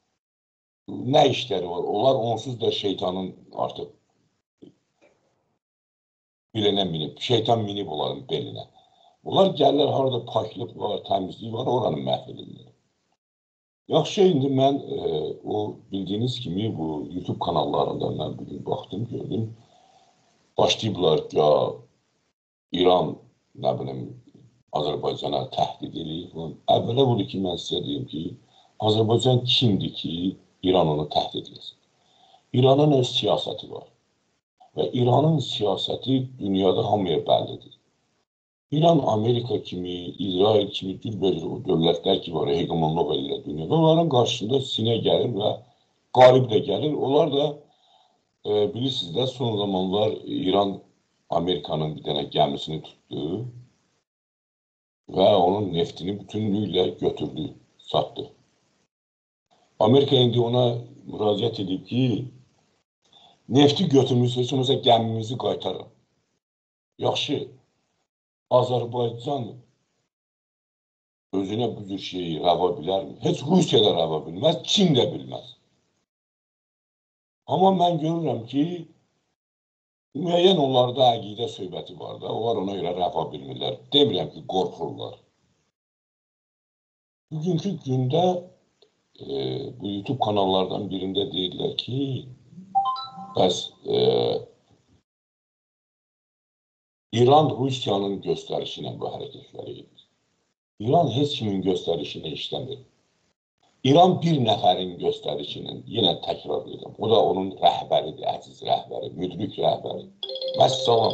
nə işləri var? Onlar onsuz da şeytanın artıq bilinə minib, şeytan minib onların belinə. Bunlar gəlirlər, harada paklıq var, təmizlik var, oranı məhv edirlər. Yaxşı, indi mən e, o bildiyiniz kimi bu YouTube kanallarında mən bugün baxdım, gördüm. Başlayıblar ya İran, nə bilim, Azərbaycana təhdid edir. Əvvələ budur ki, mən sizə deyim ki, Azərbaycan kimdir ki, İran onu təhdid etsin? İranın öz siyasəti var və İranın siyasəti dünyada hamıya bəllidir. İran, Amerika kimi, İsrail kimi cürbəcür o dövlətlər ki var, hegemonluq edirlər dünyada. Onların qarşısında sinə gəlir və qalib də gəlir. Onlar da, e, bilirsiniz də, son zamanlar İran, Amerikanın bir dənə gəmisini tutdu və onun neftini bütünlüklə götürdü, satdı. Amerika indi ona müraciət edib ki, nefti götürmüsünüz, mesela gəmimizi qaytarın. Yaxşı. Azərbaycan özünə bu cür şeyi rəva bilərmi? Heç Rusiya da rəva bilməz, Çin də bilməz. Amma mən görürəm ki, müəyyən onlarda əqidə söhbəti var da, onlar ona görə rəva bilmirlər. Demirəm ki, qorxurlar. Bugünkü gündə e, bu YouTube kanallardan birində deyirlər ki, bəs e, İran Rusiyanın göstərişinə bu hərəkətləri edir. İran heç kimin göstərişini işləmir. İran bir nəfərin göstərişinin, yenə təkrar edirəm, o da onun rəhbəridir, əziz rəhbəri, müdrik rəhbəri. Vəssalam.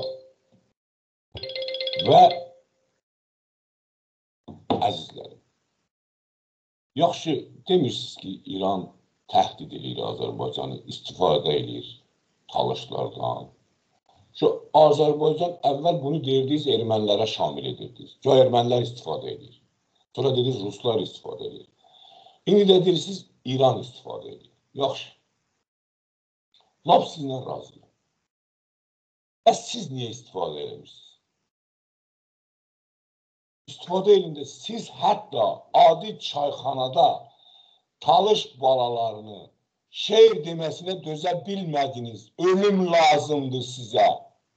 Və əzizlərim, Yaxşı, demirsiniz ki, İran təhdid edir Azərbaycanı, istifadə edir talışlardan. Şu Azərbaycan əvvəl bunu deyirdiniz, ermənilərə şamil edirdiniz. Ki, ermənilər istifadə edir. Sonra dediniz, Ruslar istifadə edir. İndi də deyirsiniz, İran istifadə edir. Yaxşı. Lap sizinlə razıyım. Bəs siz niyə istifadə edirsiniz? İstifadə elində siz hətta adi çayxanada talış balalarını şeir deməsinə dözə bilmədiniz. Ölüm lazımdır sizə.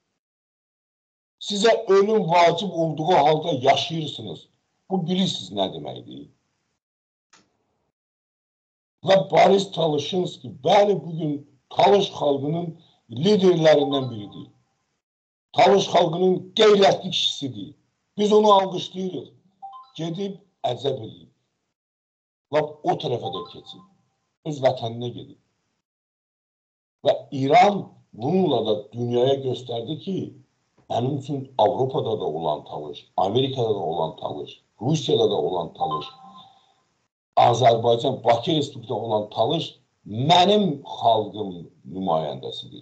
Sizə ölüm vacib olduğu halda yaşayırsınız. Bu bilirsiniz nə deməkdir? Və Boris Talışinski, bəli, bugün Talış xalqının liderlərindən biridir. Talış xalqının qeyrətli kişisidir. Biz onu alqışlayırıq. Gedib əcəb edib. Lap o tərəfə də keçib. Öz vətəninə gedib. Və İran bununla da dünyaya göstərdi ki, mənim üçün Avropada da olan Talış, Amerikada da olan Talış, Rusiyada da olan Talış, Azərbaycan, Bakı Respublikada olan Talış mənim xalqım nümayəndəsidir.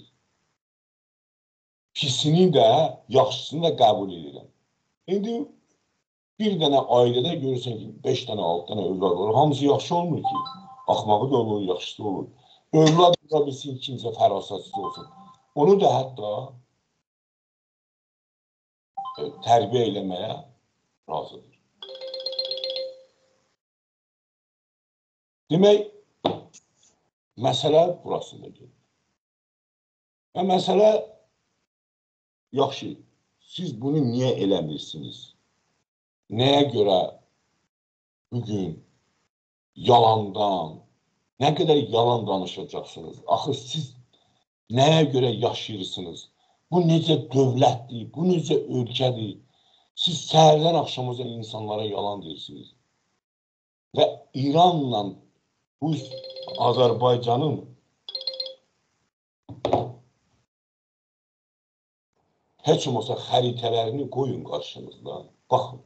Pisini də, yaxşısını da qəbul edirəm. İndi bir dənə ailədə görürsən ki, beş dənə, altı dənə övlad olur. Hamısı yaxşı olmur ki. Axmağı da olur, yaxşısı da olur. Övlad da bilsin, kimsə fərasatsız olsun. Onu da hətta e, tərbiyə eləməyə razıdır. Demək, məsələ burasında gedir. Və məsələ, yaxşı, siz bunu niyə eləmirsiniz? Nəyə görə bugün yalandan, nə qədər yalan danışacaqsınız? Axı siz nəyə görə yaşayırsınız? Bu necə dövlətdir, bu necə ölkədir? Siz səhərdən axşamaca insanlara yalan deyirsiniz. Və İranla bu Azərbaycanın heç olmasa xəritələrini qoyun qarşınızda. Baxın.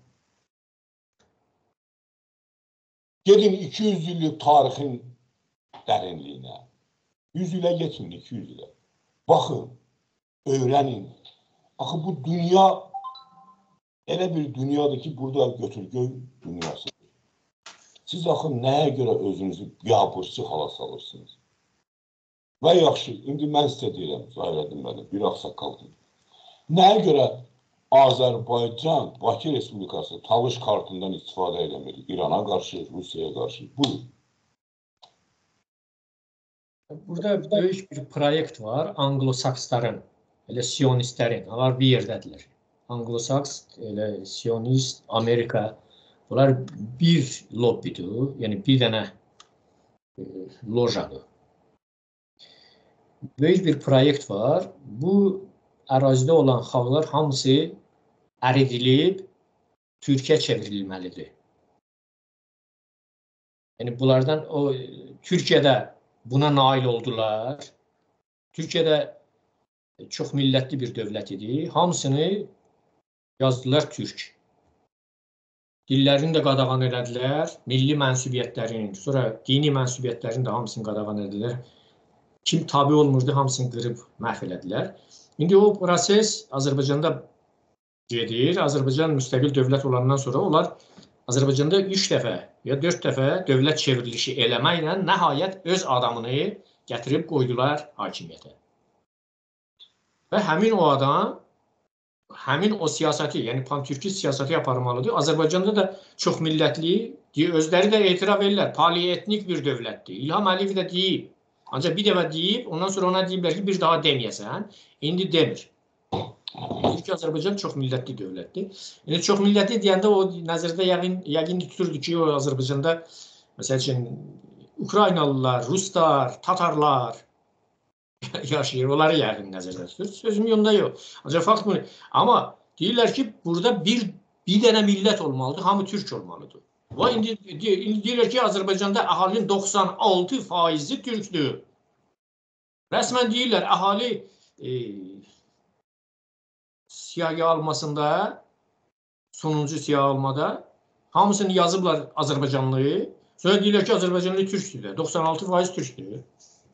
Gedin iki yüz illik tarixin dərinliyinə. yüz ilə geçmin, iki yüz ilə. Baxın, öyrənin. Axı bu dünya elə bir dünyadır ki, burada götür-göy dünyasıdır. Siz axı nəyə görə özünüzü biabırçı hala salırsınız? Və yaxşı, indi mən sizə deyirəm, Zahirəddin bəli, bir ağsaqqaldır. Nəyə görə Azərbaycan, Bakı Respublikası Talış kartından istifadə eləmir? İrana qarşı, Rusiyaya qarşı. Buyur. Burada böyük bir proyekt var. Anglo-Saksların, elə Siyonistlərin. Onlar bir yerdədirlər. Anglo-Saks, elə Siyonist, Amerika. Bunlar bir lobbidir. Yəni bir dənə e, lojadır. Böyük bir proyekt var. Bu ərazidə olan xalqlar hamısı əridilib Türkiyə çevrilməlidir. Yəni bunlardan o Türkiyədə buna nail oldular. Türkiyədə çox millətli bir dövlət idi. Hamısını yazdılar türk. Dillərini də qadağan elədilər. Milli mənsubiyyətlərin, sonra dini mənsubiyyətlərin də hamısını qadağan elədilər. Kim tabi olmurdu, hamısını qırıb məhv elədilər. İndi o proses Azərbaycanda gedir. Azərbaycan müstəqil dövlət olandan sonra onlar Azərbaycanda üç dəfə ya dörd dəfə dövlət çevrilişi eləməklə nəhayət öz adamını gətirib qoydular hakimiyyətə. Və həmin o adam, həmin o siyasəti, yəni pan-türki siyasəti aparmalıdır. Azərbaycanda da çox millətli, özləri də etiraf edirlər, polietnik bir dövlətdir. İlham Əliyev də deyib. Ancaq bir dəfə deyib, ondan sonra ona deyiblər ki, bir daha deməyəsən. İndi demir. Çünki Azərbaycan çox millətli dövlətdir. Yəni, çox millətli deyəndə o nəzərdə yəqin tuturdu ki, o Azərbaycanda məsəl üçün Ukraynalılar, Ruslar, Tatarlar yaşayır. Onları yəqin nəzərdə tutur. Sözüm yolunda yox. Ancaq fakt bunu. Amma deyirlər ki, burada bir, bir dənə millət olmalıdır, hamı türk olmalıdır. Və indi, indi deyirlər ki, Azərbaycanda əhalinin doxsan altı faizi türkdür. Rəsmən deyirlər, əhali e, siyahı almasında, sonuncu siyahı almada hamısını yazıblar Azərbaycanlı. Sonra deyirlər ki, Azərbaycanlı türkdür. doxsan altı faiz türkdür.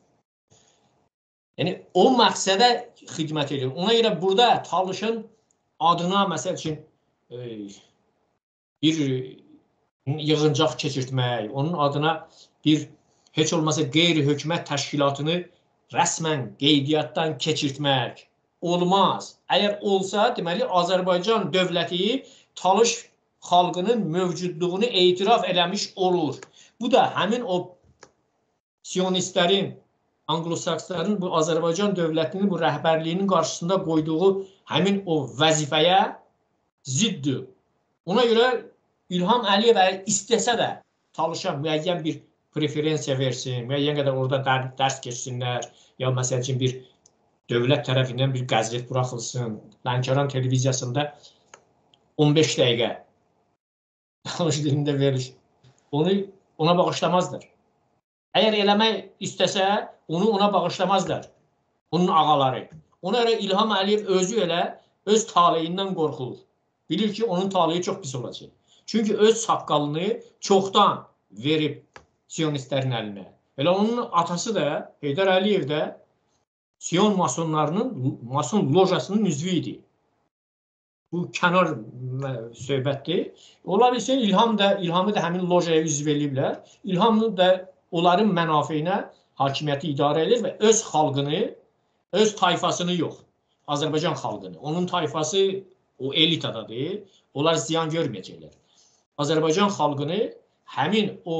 Yəni, o məqsədə xidmət edir. Ona görə burada Talışın adına, məsəl üçün, e, bir yığıncaq keçirtmək, onun adına bir, heç olmasa qeyri-hökumət təşkilatını rəsmən qeydiyyatdan keçirtmək olmaz. Əgər olsa, deməli, Azərbaycan dövləti Talış xalqının mövcudluğunu etiraf eləmiş olur. Bu da həmin o siyonistlərin, anglosaksların bu Azərbaycan dövlətinin bu rəhbərliyinin qarşısında qoyduğu həmin o vəzifəyə ziddir. Ona görə İlham Əliyev istəsə də Talışa müəyyən bir preferensiya versin, müəyyən qədər orada dərs keçsinlər, ya məsəl üçün bir dövlət tərəfindən bir qəzet buraxılsın, Lənkəran televiziyasında on beş dəqiqə Talış dilində verilir. Onu ona bağışlamazlar. Əgər eləmək istəsə, onu ona bağışlamazlar. Onun ağaları. Ona görə İlham Əliyev özü elə öz taleyindən qorxulur. Bilir ki, onun taleyi çox pis olacaq. Çünki öz saqqalını çoxdan verib siyonistlərin əlinə. Elə onun atası da, Heydər Əliyev də Siyon masonlarının, mason lojasının üzvü idi. Bu kənar söhbətdir. Ola bilsin, İlham da, İlhamı da həmin lojaya üzv eləyiblər. İlhamı da onların mənafeyinə hakimiyyəti idarə edir və öz xalqını, öz tayfasını yox, Azərbaycan xalqını. Onun tayfası o elitadadır, onlar ziyan görməyəcəklər. Azərbaycan xalqını həmin o,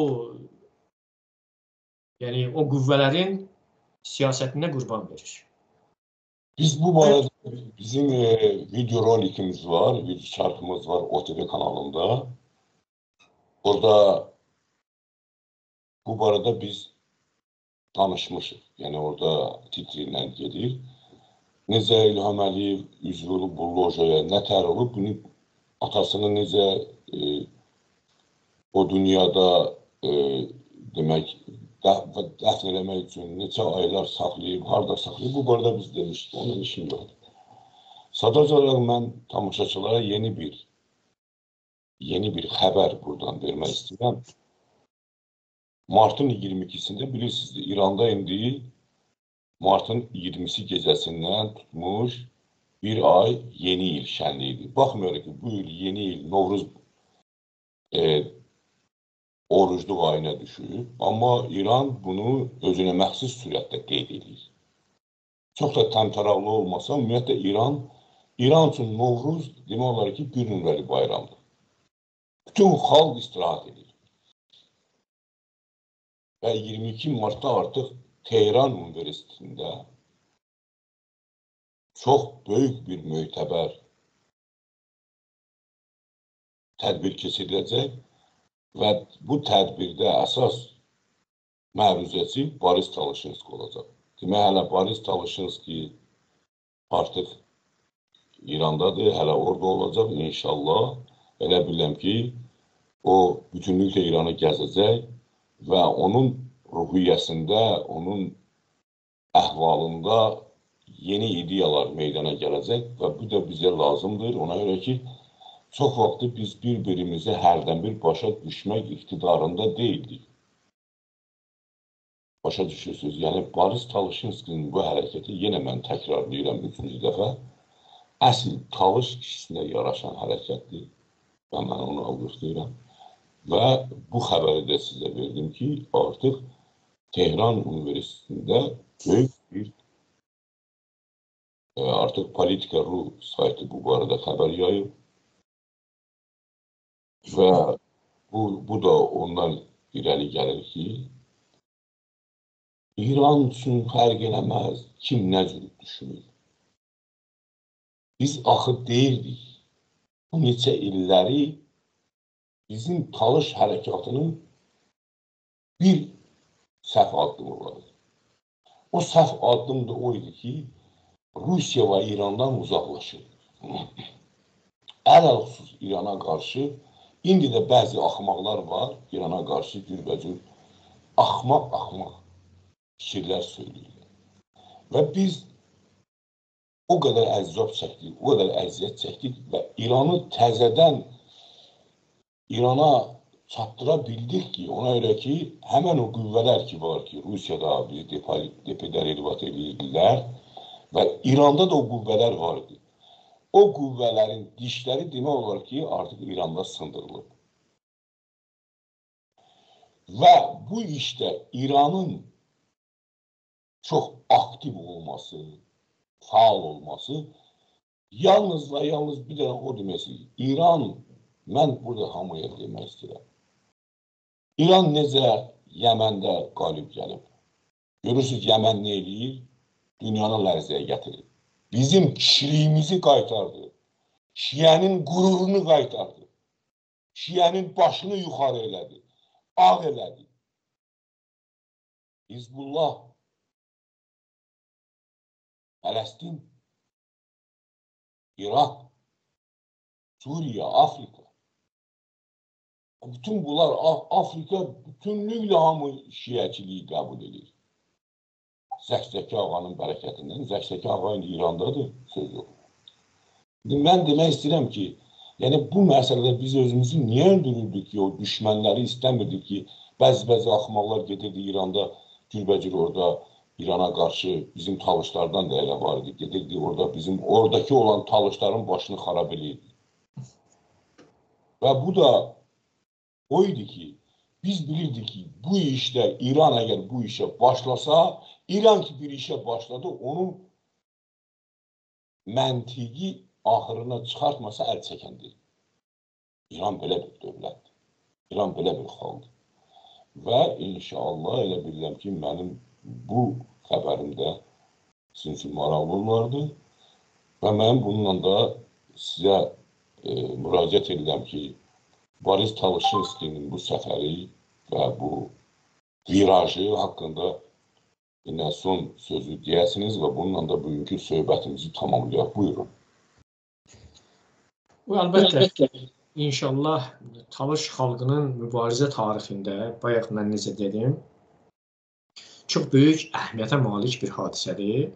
yəni o qüvvələrin siyasətinə qurban verir. Biz bu barədə bizim e, video rolikimiz var, video şarkımız var O T V kanalında. Orada bu barədə biz danışmışıq. Yəni orada titrlə gedir. Necə İlham Əliyev üzv olub bu lojaya, nə tər olub, bunu atasını necə e, o dünyada e, demək dəfn eləmək üçün neçə aylar saxlayıb, harada saxlayıb, bu barədə biz demişdik, onun işim yoxdur. Sadəcə olaraq mən tamaşaçılara yeni bir yeni bir xəbər buradan vermək istəyirəm. Martın iyirmi ikisində bilirsiniz, İranda indi Martın iyirmisi gecəsindən tutmuş bir ay yeni il şənliyidir. Baxmıyorum ki, bu il yeni il Novruz e, orucluq ayına düşür. Amma İran bunu özünə məxsus sürətdə qeyd edir. Çox da təmtəraqlı olmasa, ümumiyyətlə İran, İran üçün Novruz demək olar ki, bir nömrəli bayramdır. Bütün xalq istirahat edir. Və iyirmi iki martda artıq Tehran Universitetində çox böyük bir mötəbər tədbir keçiriləcək və bu tədbirdə əsas məruzəçi Boris Talışinski olacaq. Demək, hələ Boris Talışinski artıq İrandadır, hələ orada olacaq inşallah. Elə biləm ki, o bütünlüklə İranı gəzəcək və onun ruhiyyəsində, onun əhvalında yeni ideyalar meydana gələcək və bu da bizə lazımdır. Ona görə ki, çox vaxtı biz bir-birimizi hərdən bir başa düşmək iqtidarında deyildik. Başa düşürsünüz. Yəni, Boris Talışinskinin bu hərəkəti, yenə mən təkrarlayıram üçüncü dəfə, əsl Talış kişisinə yaraşan hərəkətdir və mən onu alqışlayıram. Və bu xəbəri də sizə verdim ki, artıq Tehran Universitetində böyük bir e, artıq Politika.ru saytı bu barədə xəbər yayıb. Və bu, bu da ondan irəli gəlir ki, İran üçün fərq eləməz, kim nə cür düşünür. Biz axı deyirdik, bu neçə illəri bizim Talış hərəkatının bir səhv addımı var. O səhv addım da o idi ki, Rusiya və İrandan uzaqlaşır. Ələlxüsus İrana qarşı, indi də bəzi axmaqlar var, İrana qarşı cürbəcür axmaq-axmaq fikirlər söyləyirlər. Və biz o qədər əzab çəkdik, o qədər əziyyət çəkdik və İranı təzədən İrana çatdıra bildik ki, ona görə ki, həmən o qüvvələr ki var ki, Rusiyada bizi depedarivat edirlər və İranda da o qüvvələr vardı. O qüvvələrin dişləri demək olar ki, artıq İranda sındırılıb. Və bu işdə İranın çox aktiv olması, faal olması, yalnız və yalnız bir dənə o deməsi, İran, mən burada hamıya demək istəyirəm. İran necə Yəməndə qalib gəlib. Görürsünüz, Yəmən nə eləyir? Dünyanı lərzəyə gətirir. Bizim kişiliyimizi qaytardı. Şiyənin qürurunu qaytardı. Şiyənin başını yuxarı elədi. Ağ elədi. Hizbullah, Fələstin, İraq, Suriye, Afrika. Bütün bunlar Afrika bütünlüklə hamı şiəçiliyi qəbul edir. Zəksəki ağanın bərəkətindən, Zəksəki ağanın İrandadır, söz yox. Mən demək istəyirəm ki, yəni bu məsələdə biz özümüzü niyə öldürürdük ki, o düşmənləri istəmirdik ki, bəzi-bəzi axmaqlar gedirdi İranda, gürbəcür orada İrana qarşı bizim talışlardan da elə var idi, gedirdi orada bizim oradakı olan talışların başını xarab edirdi. Və bu da o idi ki, biz bilirdik ki, bu işdə İran əgər bu işə başlasa, İran ki bir işə başladı, onun məntiqi axırına çıxartmasa əl çəkəndir. İran belə bir dövlətdir. İran belə bir xalqdır. Və inşallah elə bilirəm ki, mənim bu xəbərimdə sizin üçün maraqlı olardı. Və mən bununla da sizə e, müraciət edirəm ki, Boris Talışinskinin bu səfəri və bu virajı haqqında yine son sözü deyəsiniz və bununla da bugünkü söhbətimizi tamamlayaq. Buyurun. Bu əlbəttə, inşallah Talış xalqının mübarizə tarixində, bayaq mən necə dedim, çox böyük əhəmiyyətə malik bir hadisədir.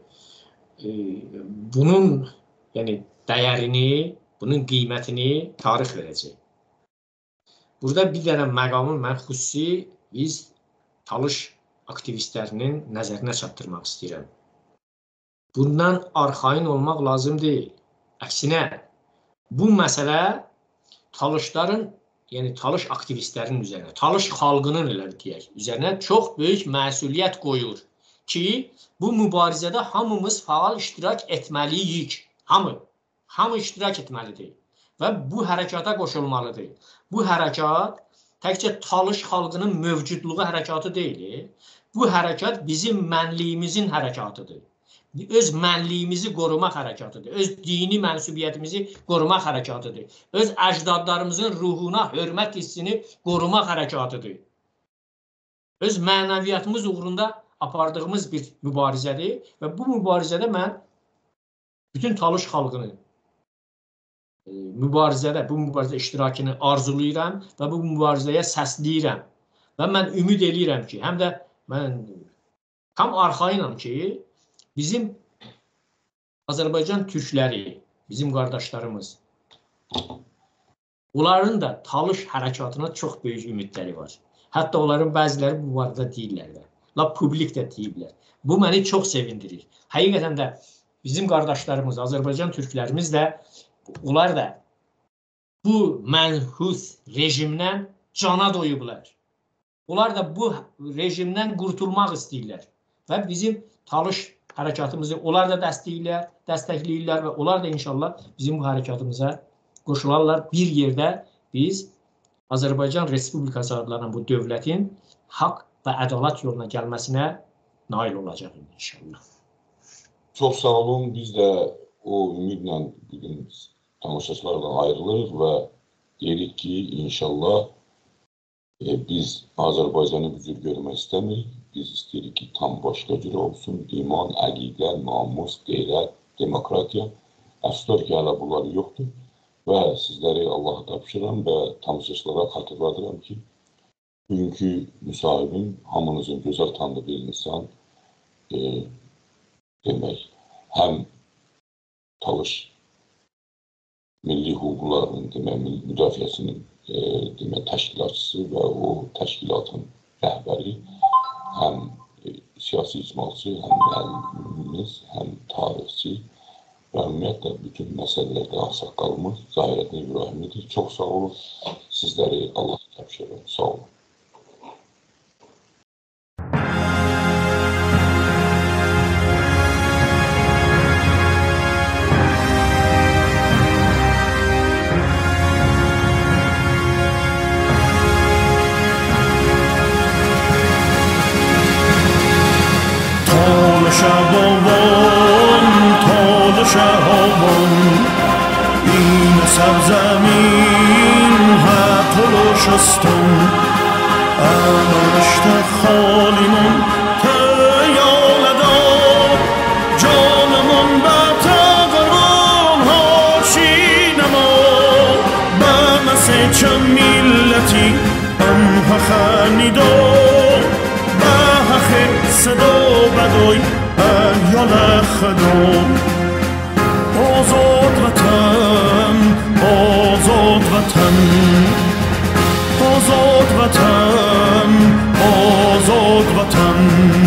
Bunun yəni, dəyərini, bunun qiymətini tarix verəcək. Burada bir dənə məqamı mən xüsusi biz Talış aktivistlərinin nəzərinə çatdırmaq istəyirəm. Bundan arxain olmaq lazım deyil. Əksinə, bu məsələ Talışların, yəni Talış aktivistlərinin üzərinə, Talış xalqının elə deyək, üzərinə çox böyük məsuliyyət qoyur ki, bu mübarizədə hamımız faal iştirak etməliyik. Hamı, hamı iştirak etməlidir və bu hərəkata qoşulmalıdır. Bu hərəkat təkcə Talış xalqının mövcudluğu hərəkatı deyil, bu hərəkat bizim mənliyimizin hərəkatıdır. Öz mənliyimizi qorumaq hərəkatıdır, öz dini mənsubiyyətimizi qorumaq hərəkatıdır, öz əcdadlarımızın ruhuna hörmət hissini qorumaq hərəkatıdır. Öz mənəviyyatımız uğrunda apardığımız bir mübarizədir və bu mübarizədə mən bütün Talış xalqını mübarizədə, bu mübarizə iştirakını arzulayıram və bu mübarizəyə səsləyirəm. Və mən ümid edirəm ki, həm də mən tam arxayınam ki, bizim Azərbaycan türkləri, bizim qardaşlarımız, onların da Talış hərəkatına çox böyük ümidləri var. Hətta onların bəziləri bu barədə deyirlər. La publik də deyirlər. Bu məni çox sevindirir. Həqiqətən də bizim qardaşlarımız, Azərbaycan türklərimiz də, onlar da bu mənhus rejimdən cana doyublar. Onlar da bu rejimdən qurtulmaq istəyirlər. Və bizim Talış hərəkatımızı onlar da dəstəkləyirlər, dəstəkləyirlər və onlar da inşallah bizim bu hərəkatımıza qoşularlar. Bir yerdə biz Azərbaycan Respublikası adlanan bu dövlətin haqq və ədalət yoluna gəlməsinə nail olacaq inşallah. Çox sağ olun. Biz də o ümidlə bugün tamaşaçılarla ayrılırıq və deyirik ki, inşallah e, biz Azərbaycanı bu cür görmək istəmirik. Biz istəyirik ki, tam başqa cür olsun. İman, əqidə, namus, qeyrət, demokratiya. Əfslər ki, hələ bunlar yoxdur. Və sizləri Allah'a tapşıram və tamaşaçılara xatırladıram ki, bugünkü müsahibim hamınızın gözəl tanıdığı bir insan e, demək, həm Talış milli hüquqlarının demək, müdafiəsinin e, demək, təşkilatçısı və o təşkilatın rəhbəri həm e, siyasi icmalçı, həm müəllimimiz, həm tarixçi və ümumiyyətlə bütün məsələlərdə ağsaqqalımız Zahirəddin İbrahimidir. Çox sağ olun. Sizləri Allah təbşirəm. Sağ olun. شبابان تال شهابان این سرزمین حق و شستان امشت خالیمون تیالدا جانمون به تقران هاشینما به مسیح چه ملتی ام خنیدو به حق صدا بدوی یال خدام آزاد وطن آزاد وطن آزاد وطن آزاد وطن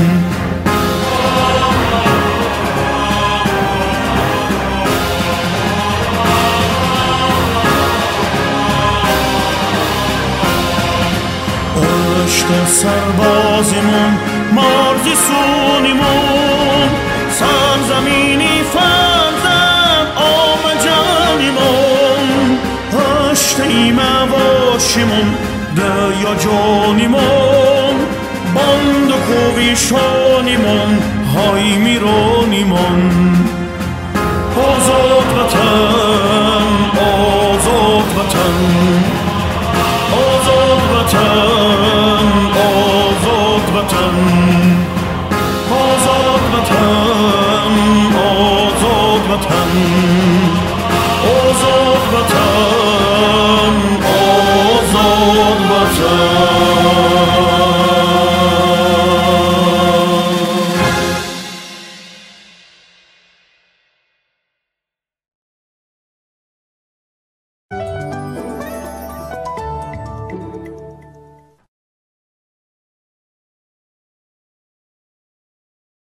اشت سربازیمون مرزی سونیمون سرزمینی فرزند آمجانیمون هشتیم واشیمون دیا جانیمون باند و کویشانیمون های میرانیمون آزاد وطن آزاد وطن آزاد وطن